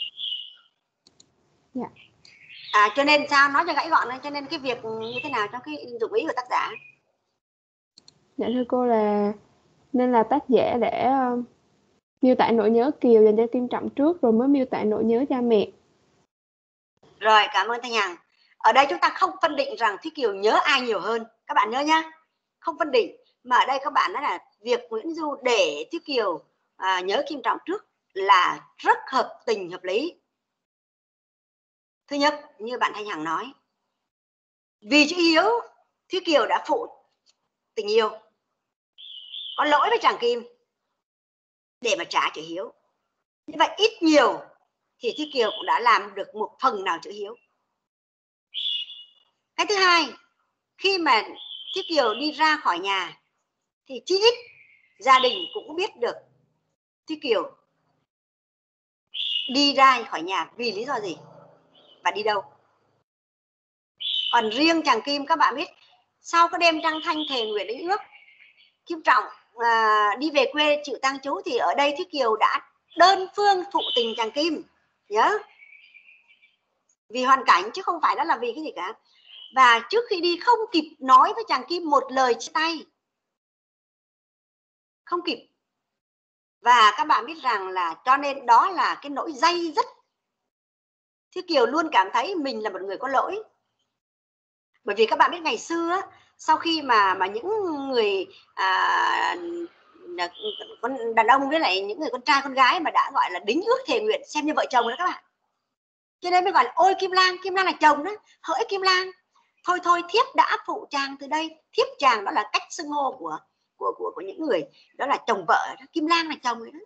Dạ. À, cho nên sao nói cho gãy gọn lên, cho nên cái việc như thế nào trong cái dụng ý của tác giả? Dạ thưa cô là nên là tác giả để uh, miêu tả nỗi nhớ Kiều dành cho Kim Trọng trước rồi mới miêu tả nỗi nhớ cha mẹ. Rồi, cảm ơn Thanh Hằng. Ở đây chúng ta không phân định rằng Thúy Kiều nhớ ai nhiều hơn, các bạn nhớ nhá, không phân định, mà ở đây các bạn nói là việc Nguyễn Du để Thúy Kiều à, nhớ Kim Trọng trước là rất hợp tình hợp lý. Thứ nhất, như bạn Thanh Hằng nói, vì chữ hiếu Thúy Kiều đã phụ tình yêu, có lỗi với chàng Kim để mà trả chữ hiếu. Như vậy ít nhiều thì Thúy Kiều cũng đã làm được một phần nào chữ hiếu. Cái thứ hai, khi mà Thúy Kiều đi ra khỏi nhà thì chí ít gia đình cũng biết được Thúy Kiều đi ra khỏi nhà vì lý do gì và đi đâu. Còn riêng chàng Kim, các bạn biết sau cái đêm trăng thanh thề nguyện đính ước Kim Trọng à, đi về quê chịu tang chú, thì ở đây Thúy Kiều đã đơn phương phụ tình chàng Kim nhớ, vì hoàn cảnh chứ không phải đó là vì cái gì cả. Và trước khi đi không kịp nói với chàng Kim một lời chia tay, không kịp. Và các bạn biết rằng là cho nên đó là cái nỗi day dứt. Thúy Kiều luôn cảm thấy mình là một người có lỗi. Bởi vì các bạn biết ngày xưa sau khi mà mà những người à, con đàn ông với lại những người con trai con gái mà đã gọi là đính ước thề nguyện xem như vợ chồng đó các bạn, cho nên mới gọi là ôi Kim Lang, Kim Lang là chồng đó, hỡi Kim Lang, thôi thôi thiếp đã phụ chàng từ đây. Thiếp chàng đó là cách xưng hô của của của của những người đó là chồng vợ đó. Kim Lang là chồng rồi đó.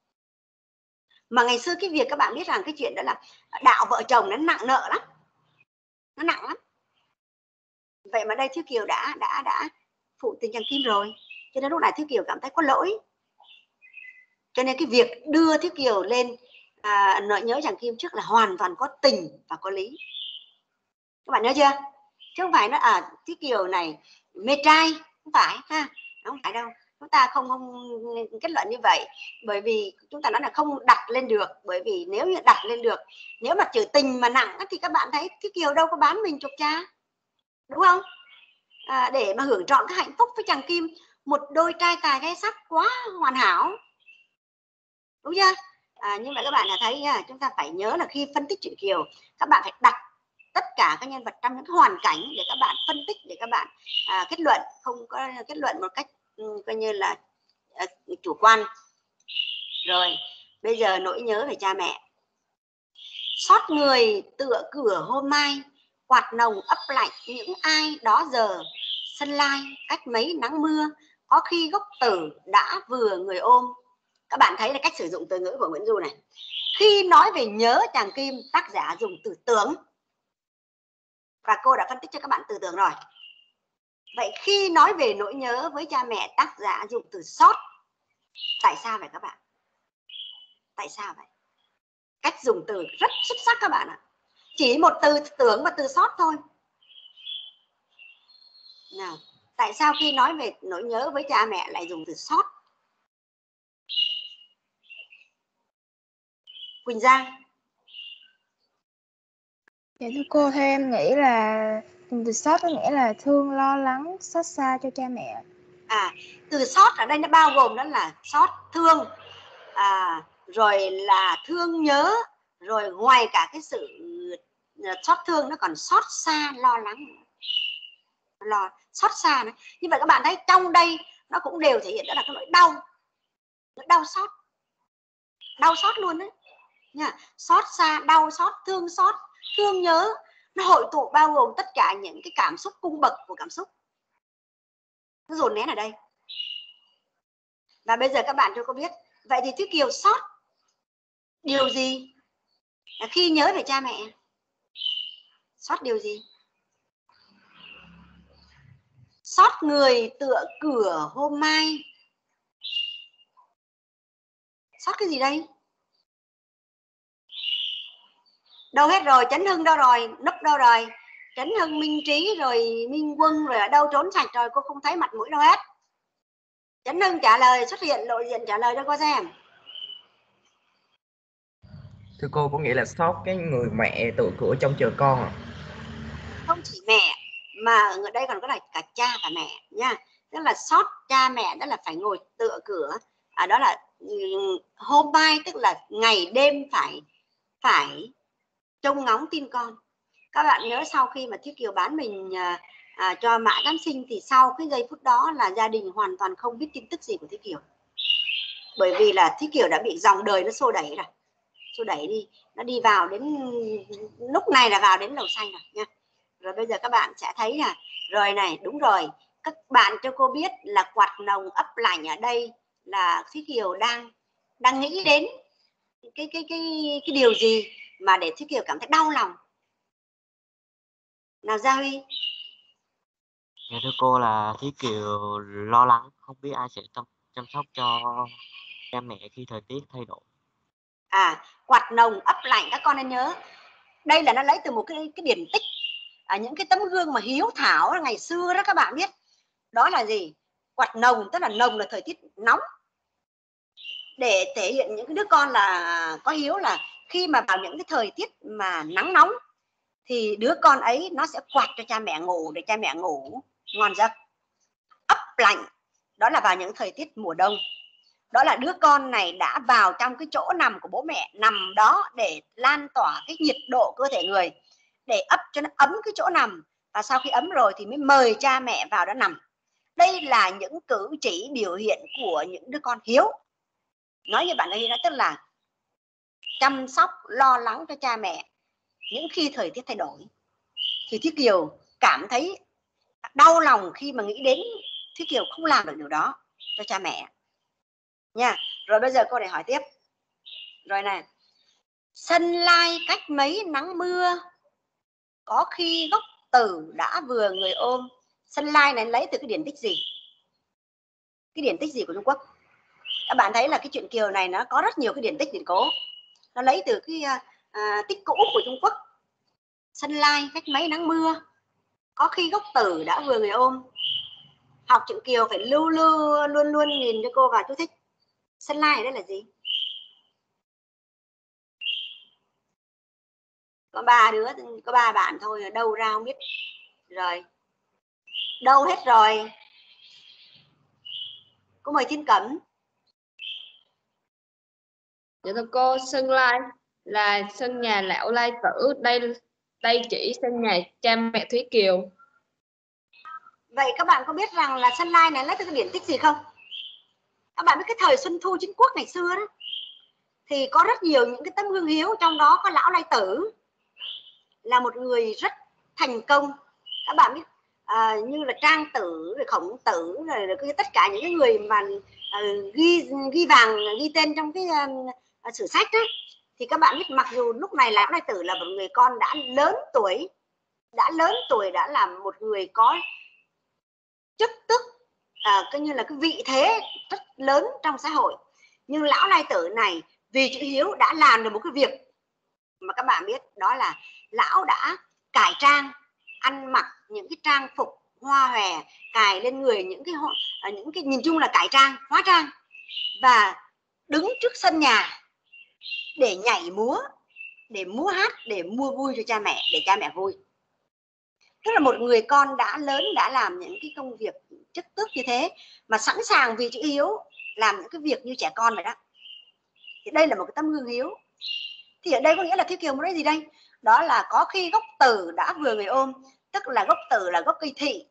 Mà ngày xưa cái việc các bạn biết rằng cái chuyện đó là đạo vợ chồng nó nặng nợ lắm, nó nặng lắm. Vậy mà đây Thúy Kiều đã đã đã phụ tình chàng Kim rồi, cho nên lúc này Thúy Kiều cảm thấy có lỗi. Cho nên cái việc đưa Thúy Kiều lên à, nỗi nhớ chàng Kim trước là hoàn toàn có tình và có lý. Các bạn nhớ chưa? Chứ không phải nó à Thúy Kiều này mê trai, không phải ha, không phải đâu. Chúng ta không không kết luận như vậy, bởi vì chúng ta nói là không đặt lên được, bởi vì nếu như đặt lên được, nếu mà chữ tình mà nặng thì các bạn thấy Thúy Kiều đâu có bán mình chuộc cha, đúng không? À, để mà hưởng trọn cái hạnh phúc với chàng Kim, một đôi trai tài gái sắc quá hoàn hảo, đúng chưa? À, nhưng mà các bạn là thấy chúng ta phải nhớ là khi phân tích chuyện Kiều, các bạn phải đặt tất cả các nhân vật trong những hoàn cảnh để các bạn phân tích, để các bạn à, kết luận, không có kết luận một cách um, coi như là uh, chủ quan. Rồi bây giờ nỗi nhớ về cha mẹ. Xót người tựa cửa hôm mai, quạt nồng ấp lạnh những ai đó giờ, sân lai cách mấy nắng mưa, có khi gốc tử đã vừa người ôm. Các bạn thấy là cách sử dụng từ ngữ của Nguyễn Du này. Khi nói về nhớ chàng Kim, tác giả dùng từ tưởng, và cô đã phân tích cho các bạn từ tưởng rồi. Vậy khi nói về nỗi nhớ với cha mẹ, tác giả dùng từ xót. Tại sao vậy các bạn? Tại sao vậy? Cách dùng từ rất xuất sắc các bạn ạ. Chỉ một từ tưởng và từ xót thôi. Nào, tại sao khi nói về nỗi nhớ với cha mẹ lại dùng từ xót? Quỳnh Giang. Dạ thưa cô, theo em nghĩ là dùng từ xót có nghĩa là thương, lo lắng, xót xa cho cha mẹ. À, từ xót ở đây nó bao gồm đó là xót thương, à, rồi là thương nhớ, rồi ngoài cả cái sự xót thương nó còn xót xa, lo lắng, lo xót xa nữa. Như vậy các bạn thấy trong đây nó cũng đều thể hiện đó là cái nỗi đau, nỗi đau xót, đau xót luôn đấy nha. Xót xa, đau xót, thương xót, thương nhớ, nó hội tụ bao gồm tất cả những cái cảm xúc cung bậc của cảm xúc, nó dồn nén ở đây. Và bây giờ các bạn cho cô biết, vậy thì Thúy Kiều xót điều gì khi nhớ về cha mẹ? Xót điều gì? Xót người tựa cửa hôm mai. Xót cái gì đây? Đâu hết rồi? Trấn Hưng đâu rồi? Núp đâu rồi? Trấn Hưng, Minh Trí rồi Minh Quân rồi ở đâu trốn sạch rồi, cô không thấy mặt mũi đâu hết. Chấn Hưng trả lời, xuất hiện lộ diện trả lời cho cô xem. Thưa cô, có nghĩa là sót cái người mẹ tự cửa trông chờ con à? Không chỉ mẹ mà ở đây còn có là cả cha cả mẹ nha. Tức là sót cha mẹ, đó là phải ngồi tựa cửa, à, đó là hôm mai, tức là ngày đêm phải phải trông ngóng tin con. Các bạn nhớ sau khi mà Thúy Kiều bán mình à, à, cho Mã Giám Sinh thì sau cái giây phút đó là gia đình hoàn toàn không biết tin tức gì của Thúy Kiều, bởi vì là Thúy Kiều đã bị dòng đời nó xô đẩy rồi, xô đẩy đi, nó đi vào đến lúc này là vào đến lầu xanh rồi nha. Rồi bây giờ các bạn sẽ thấy là rồi này, đúng rồi, các bạn cho cô biết là quạt nồng ấp lạnh ở đây là Thúy Kiều đang đang nghĩ đến cái cái cái cái điều gì mà để Thúy Kiều cảm thấy đau lòng. Nào Gia Huy. Dạ thưa cô, là Thúy Kiều lo lắng không biết ai sẽ chăm, chăm sóc cho cha mẹ khi thời tiết thay đổi. À, quạt nồng ấp lạnh, các con nên nhớ đây là nó lấy từ một cái cái điển tích, à, những cái tấm gương mà hiếu thảo ngày xưa đó các bạn biết. Đó là gì? Quạt nồng tức là nồng là thời tiết nóng, để thể hiện những cái đứa con là có hiếu, là khi mà vào những cái thời tiết mà nắng nóng thì đứa con ấy nó sẽ quạt cho cha mẹ ngủ để cha mẹ ngủ ngon giấc. Ấp lạnh đó là vào những thời tiết mùa đông, đó là đứa con này đã vào trong cái chỗ nằm của bố mẹ, nằm đó để lan tỏa cái nhiệt độ cơ thể người, để ấp cho nó ấm cái chỗ nằm, và sau khi ấm rồi thì mới mời cha mẹ vào đó nằm. Đây là những cử chỉ biểu hiện của những đứa con hiếu. Nói như bạn ấy nói, tức là chăm sóc lo lắng cho cha mẹ những khi thời tiết thay đổi. Thì Thúy Kiều cảm thấy đau lòng khi mà nghĩ đến Thúy Kiều không làm được điều đó cho cha mẹ nha. Rồi bây giờ cô để hỏi tiếp. Rồi này, sân lai cách mấy nắng mưa, có khi gốc tử đã vừa người ôm. Sân lai này lấy từ cái điển tích gì? Cái điển tích gì của Trung Quốc? Các bạn thấy là cái chuyện Kiều này nó có rất nhiều cái điển tích điển cố, nó lấy từ cái à, tích cũ của Trung Quốc. Sân lai cách mấy nắng mưa, có khi gốc tử đã vừa người ôm. Học chữ Kiều phải lưu lưu luôn luôn nhìn cho cô vào chú thích. Sân lai ở đây là gì? Có ba đứa, có ba bạn thôi, đâu ra không biết. Rồi, đâu hết rồi? Cô mời Thiên Cẩm. Dạ thưa cô, sân lai là sân nhà lão lai tử, đây đây chỉ sân nhà cha mẹ Thúy Kiều. Vậy các bạn có biết rằng là sân lai này lấy từ cái điển tích gì không? Các bạn biết cái thời Xuân Thu Chiến Quốc ngày xưa đó, thì có rất nhiều những cái tấm gương hiếu, trong đó có lão lai tử là một người rất thành công. Các bạn biết à, như là Trang Tử, rồi Khổng Tử, rồi, rồi tất cả những cái người mà à, ghi ghi vàng ghi tên trong cái à, sử sách đó, thì các bạn biết mặc dù lúc này lão lai tử là một người con đã lớn tuổi, đã lớn tuổi đã là một người có chức tước, à, coi như là cái vị thế rất lớn trong xã hội, nhưng lão lai tử này vì chữ hiếu đã làm được một cái việc mà các bạn biết, đó là lão đã cải trang, ăn mặc những cái trang phục hoa hòe, cài lên người những cái những cái nhìn chung là cải trang, hóa trang, và đứng trước sân nhà để nhảy múa, để múa hát, để mua vui cho cha mẹ, để cha mẹ vui. Tức là một người con đã lớn, đã làm những cái công việc chức tước như thế, mà sẵn sàng vì chữ hiếu làm những cái việc như trẻ con vậy đó. Thì đây là một cái tấm gương hiếu. Thì ở đây có nghĩa là Thúy Kiều muốn nói gì đây? Đó là có khi gốc tử đã vừa người ôm, tức là gốc tử là gốc cây thị.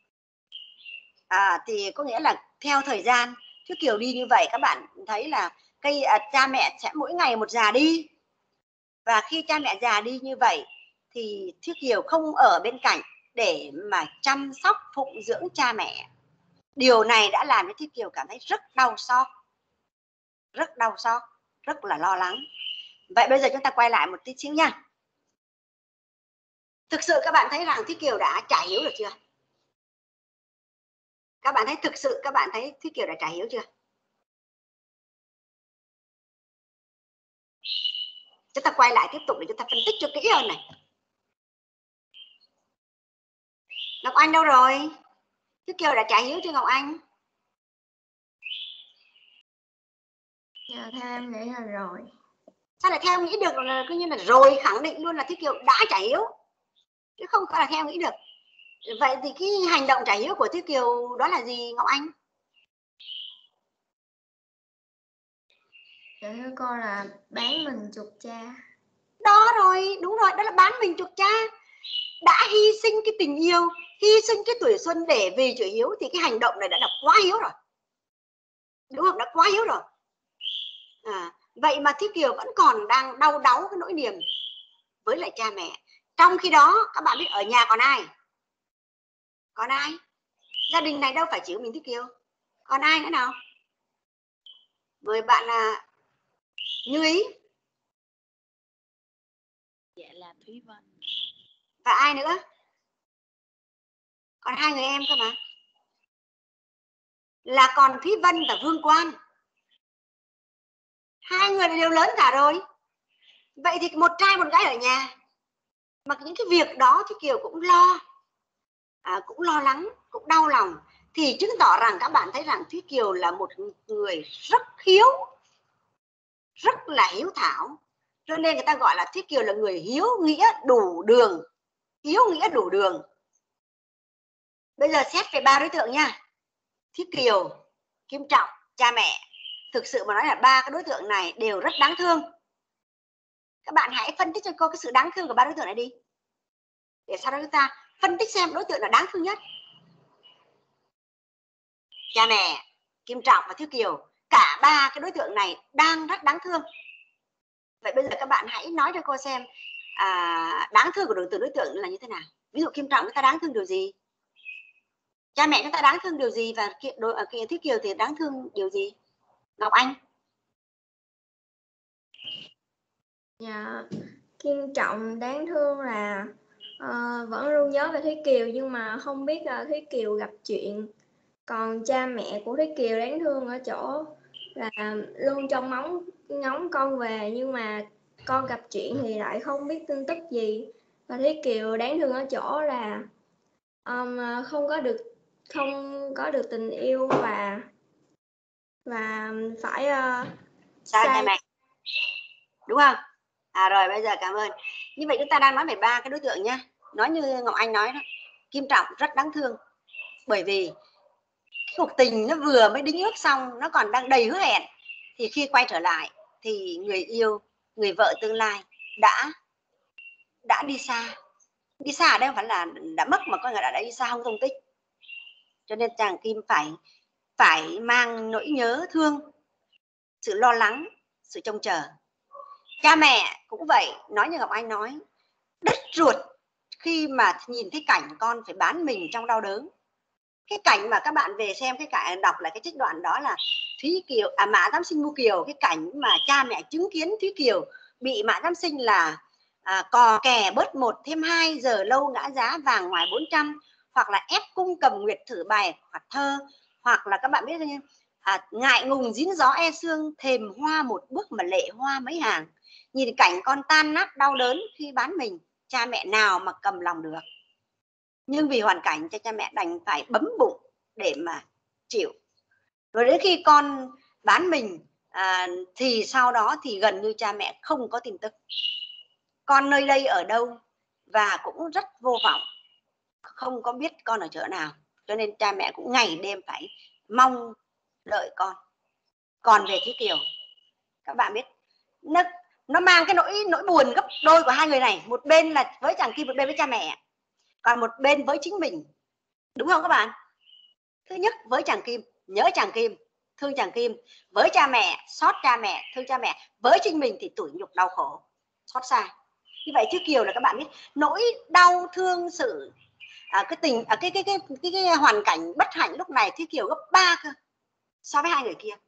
À, thì có nghĩa là theo thời gian Thúy Kiều đi như vậy, các bạn thấy là cây à, cha mẹ sẽ mỗi ngày một già đi. Và khi cha mẹ già đi như vậy thì Thúy Kiều không ở bên cạnh để mà chăm sóc phụng dưỡng cha mẹ. Điều này đã làm cho Thúy Kiều cảm thấy rất đau xót, rất đau xót, rất là lo lắng. Vậy bây giờ chúng ta quay lại một tí xíu nha. Thực sự các bạn thấy rằng Thúy Kiều đã trả hiếu được chưa? Các bạn thấy thực sự các bạn thấy Thúy Kiều đã trả hiếu chưa? Chúng ta quay lại tiếp tục để chúng ta phân tích cho kỹ hơn này. Ngọc Anh đâu rồi? Thúy Kiều đã trả hiếu chưa Ngọc Anh? Dạ, theo em nghĩ là rồi. Sao lại theo em nghĩ được là cứ như là rồi khẳng định luôn là Thiết Kiều đã trả hiếu, chứ không phải là theo em nghĩ được. Vậy thì cái hành động trả hiếu của Thiết Kiều đó là gì Ngọc Anh? Dạ thưa cô là bán mình chuộc cha. Đó rồi, đúng rồi, đó là bán mình chuộc cha. Đã hy sinh cái tình yêu, hy sinh cái tuổi xuân để vì chữ hiếu thì cái hành động này đã là quá hiếu rồi. Đúng không? Đã quá hiếu rồi. À, vậy mà Thiết Kiều vẫn còn đang đau đáu cái nỗi niềm với lại cha mẹ. Trong khi đó các bạn biết ở nhà còn ai? Còn ai? Gia đình này đâu phải chỉ mình Thiết Kiều. Còn ai nữa nào? Mời bạn là Như Ý. Dạ là Thúy Vân. Và ai nữa? Còn hai người em cơ mà. Là còn Thúy Vân và Vương Quan. Hai người đều lớn cả rồi. Vậy thì một trai một gái ở nhà. Mà những cái việc đó thì Kiều cũng lo. À, cũng lo lắng, cũng đau lòng. Thì chứng tỏ rằng các bạn thấy rằng Thúy Kiều là một người rất hiếu, rất là hiếu thảo. Cho nên người ta gọi là Thúy Kiều là người hiếu nghĩa đủ đường. Hiếu nghĩa đủ đường. Bây giờ xét về ba đối tượng nha. Thúy Kiều, Kim Trọng, cha mẹ. Thực sự mà nói là ba cái đối tượng này đều rất đáng thương. Các bạn hãy phân tích cho cô cái sự đáng thương của ba đối tượng này đi. Để sau đó chúng ta phân tích xem đối tượng là đáng thương nhất. Cha mẹ, Kim Trọng và Thúy Kiều, cả ba cái đối tượng này đang rất đáng thương. Vậy bây giờ các bạn hãy nói cho cô xem à, đáng thương của đối tượng đối tượng là như thế nào. Ví dụ Kim Trọng chúng ta đáng thương điều gì, cha mẹ chúng ta đáng thương điều gì, và kia Thúy Kiều thì đáng thương điều gì? Ngọc Anh. Dạ, Kim Trọng đáng thương là uh, vẫn luôn nhớ về Thúy Kiều nhưng mà không biết là Thúy Kiều gặp chuyện. Còn cha mẹ của Thúy Kiều đáng thương ở chỗ là luôn trông ngóng ngóng con về nhưng mà con gặp chuyện thì lại không biết tin tức gì. Và Thúy Kiều đáng thương ở chỗ là um, không có được không có được tình yêu và và phải uh, Sao cha mẹ, đúng không? À rồi, bây giờ cảm ơn. Như vậy chúng ta đang nói về ba cái đối tượng nha. Nói như Ngọc Anh nói đó, Kim Trọng rất đáng thương bởi vì cuộc tình nó vừa mới đính ước xong, nó còn đang đầy hứa hẹn, thì khi quay trở lại thì người yêu, người vợ tương lai đã đã đi xa. Đi xa ở đây không phải là đã mất mà con người đã, đã đi xa không tung tích. Cho nên chàng Kim phải phải mang nỗi nhớ thương, sự lo lắng, sự trông chờ. Cha mẹ cũng vậy, nói như Ngọc Anh nói, đứt ruột khi mà nhìn thấy cảnh con phải bán mình trong đau đớn. Cái cảnh mà các bạn về xem cái cảnh, đọc lại cái trích đoạn đó là Thúy Kiều, à Mã Giám Sinh Mu Kiều, cái cảnh mà cha mẹ chứng kiến Thúy Kiều bị Mã Giám Sinh là à, cò kè bớt một thêm hai, giờ lâu ngã giá vàng ngoài bốn trăm, hoặc là ép cung cầm nguyệt thử bài hoặc thơ, hoặc là các bạn biết không, à, ngại ngùng dính gió e sương, thềm hoa một bước mà lệ hoa mấy hàng. Nhìn cảnh con tan nát đau đớn khi bán mình, cha mẹ nào mà cầm lòng được. Nhưng vì hoàn cảnh cho cha mẹ đành phải bấm bụng để mà chịu. Rồi đến khi con bán mình à, thì sau đó thì gần như cha mẹ không có tin tức. Con nơi đây ở đâu, và cũng rất vô vọng, không có biết con ở chỗ nào. Cho nên cha mẹ cũng ngày đêm phải mong đợi con. Còn về Thúy Kiều, các bạn biết nó, nó mang cái nỗi nỗi buồn gấp đôi của hai người này. Một bên là với chàng Kim, một bên với cha mẹ, còn một bên với chính mình. Đúng không các bạn? Thứ nhất với chàng Kim, nhớ chàng Kim, thương chàng Kim. Với cha mẹ, xót cha mẹ, thương cha mẹ. Với chính mình thì tủi nhục đau khổ, xót xa. Như vậy Thúy Kiều là các bạn biết nỗi đau thương sự à, cái tình à, cái, cái, cái, cái, cái, cái hoàn cảnh bất hạnh lúc này Thúy Kiều gấp ba cơ so với hai người kia.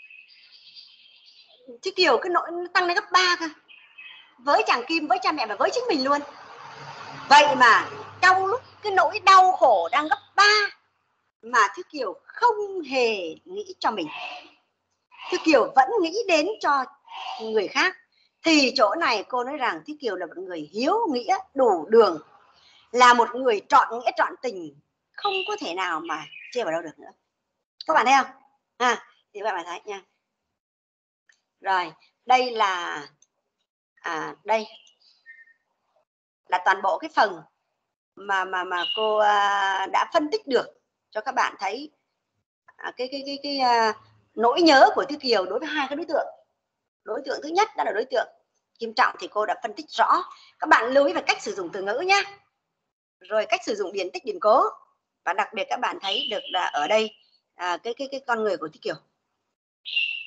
Thúy Kiều cái nỗi tăng lên gấp ba cơ, với chàng Kim, với cha mẹ và với chính mình luôn. Vậy mà trong lúc cái nỗi đau khổ đang gấp ba mà Thúy Kiều không hề nghĩ cho mình, Thúy Kiều vẫn nghĩ đến cho người khác. Thì chỗ này cô nói rằng Thúy Kiều là một người hiếu nghĩa đủ đường, là một người trọn nghĩa trọn tình, không có thể nào mà chia vào đâu được nữa. Các bạn thấy không? À, thì các bạn thấy nha. Rồi, đây là à, đây là toàn bộ cái phần mà mà mà cô à, đã phân tích được cho các bạn thấy à, cái cái cái cái à, nỗi nhớ của Thư Kiều đối với hai cái đối tượng. Đối tượng thứ nhất đó là đối tượng Kim Trọng thì cô đã phân tích rõ. Các bạn lưu ý về cách sử dụng từ ngữ nhé. Rồi cách sử dụng điển tích điển cố, và đặc biệt các bạn thấy được là ở đây à, cái cái cái con người của Thư Kiều.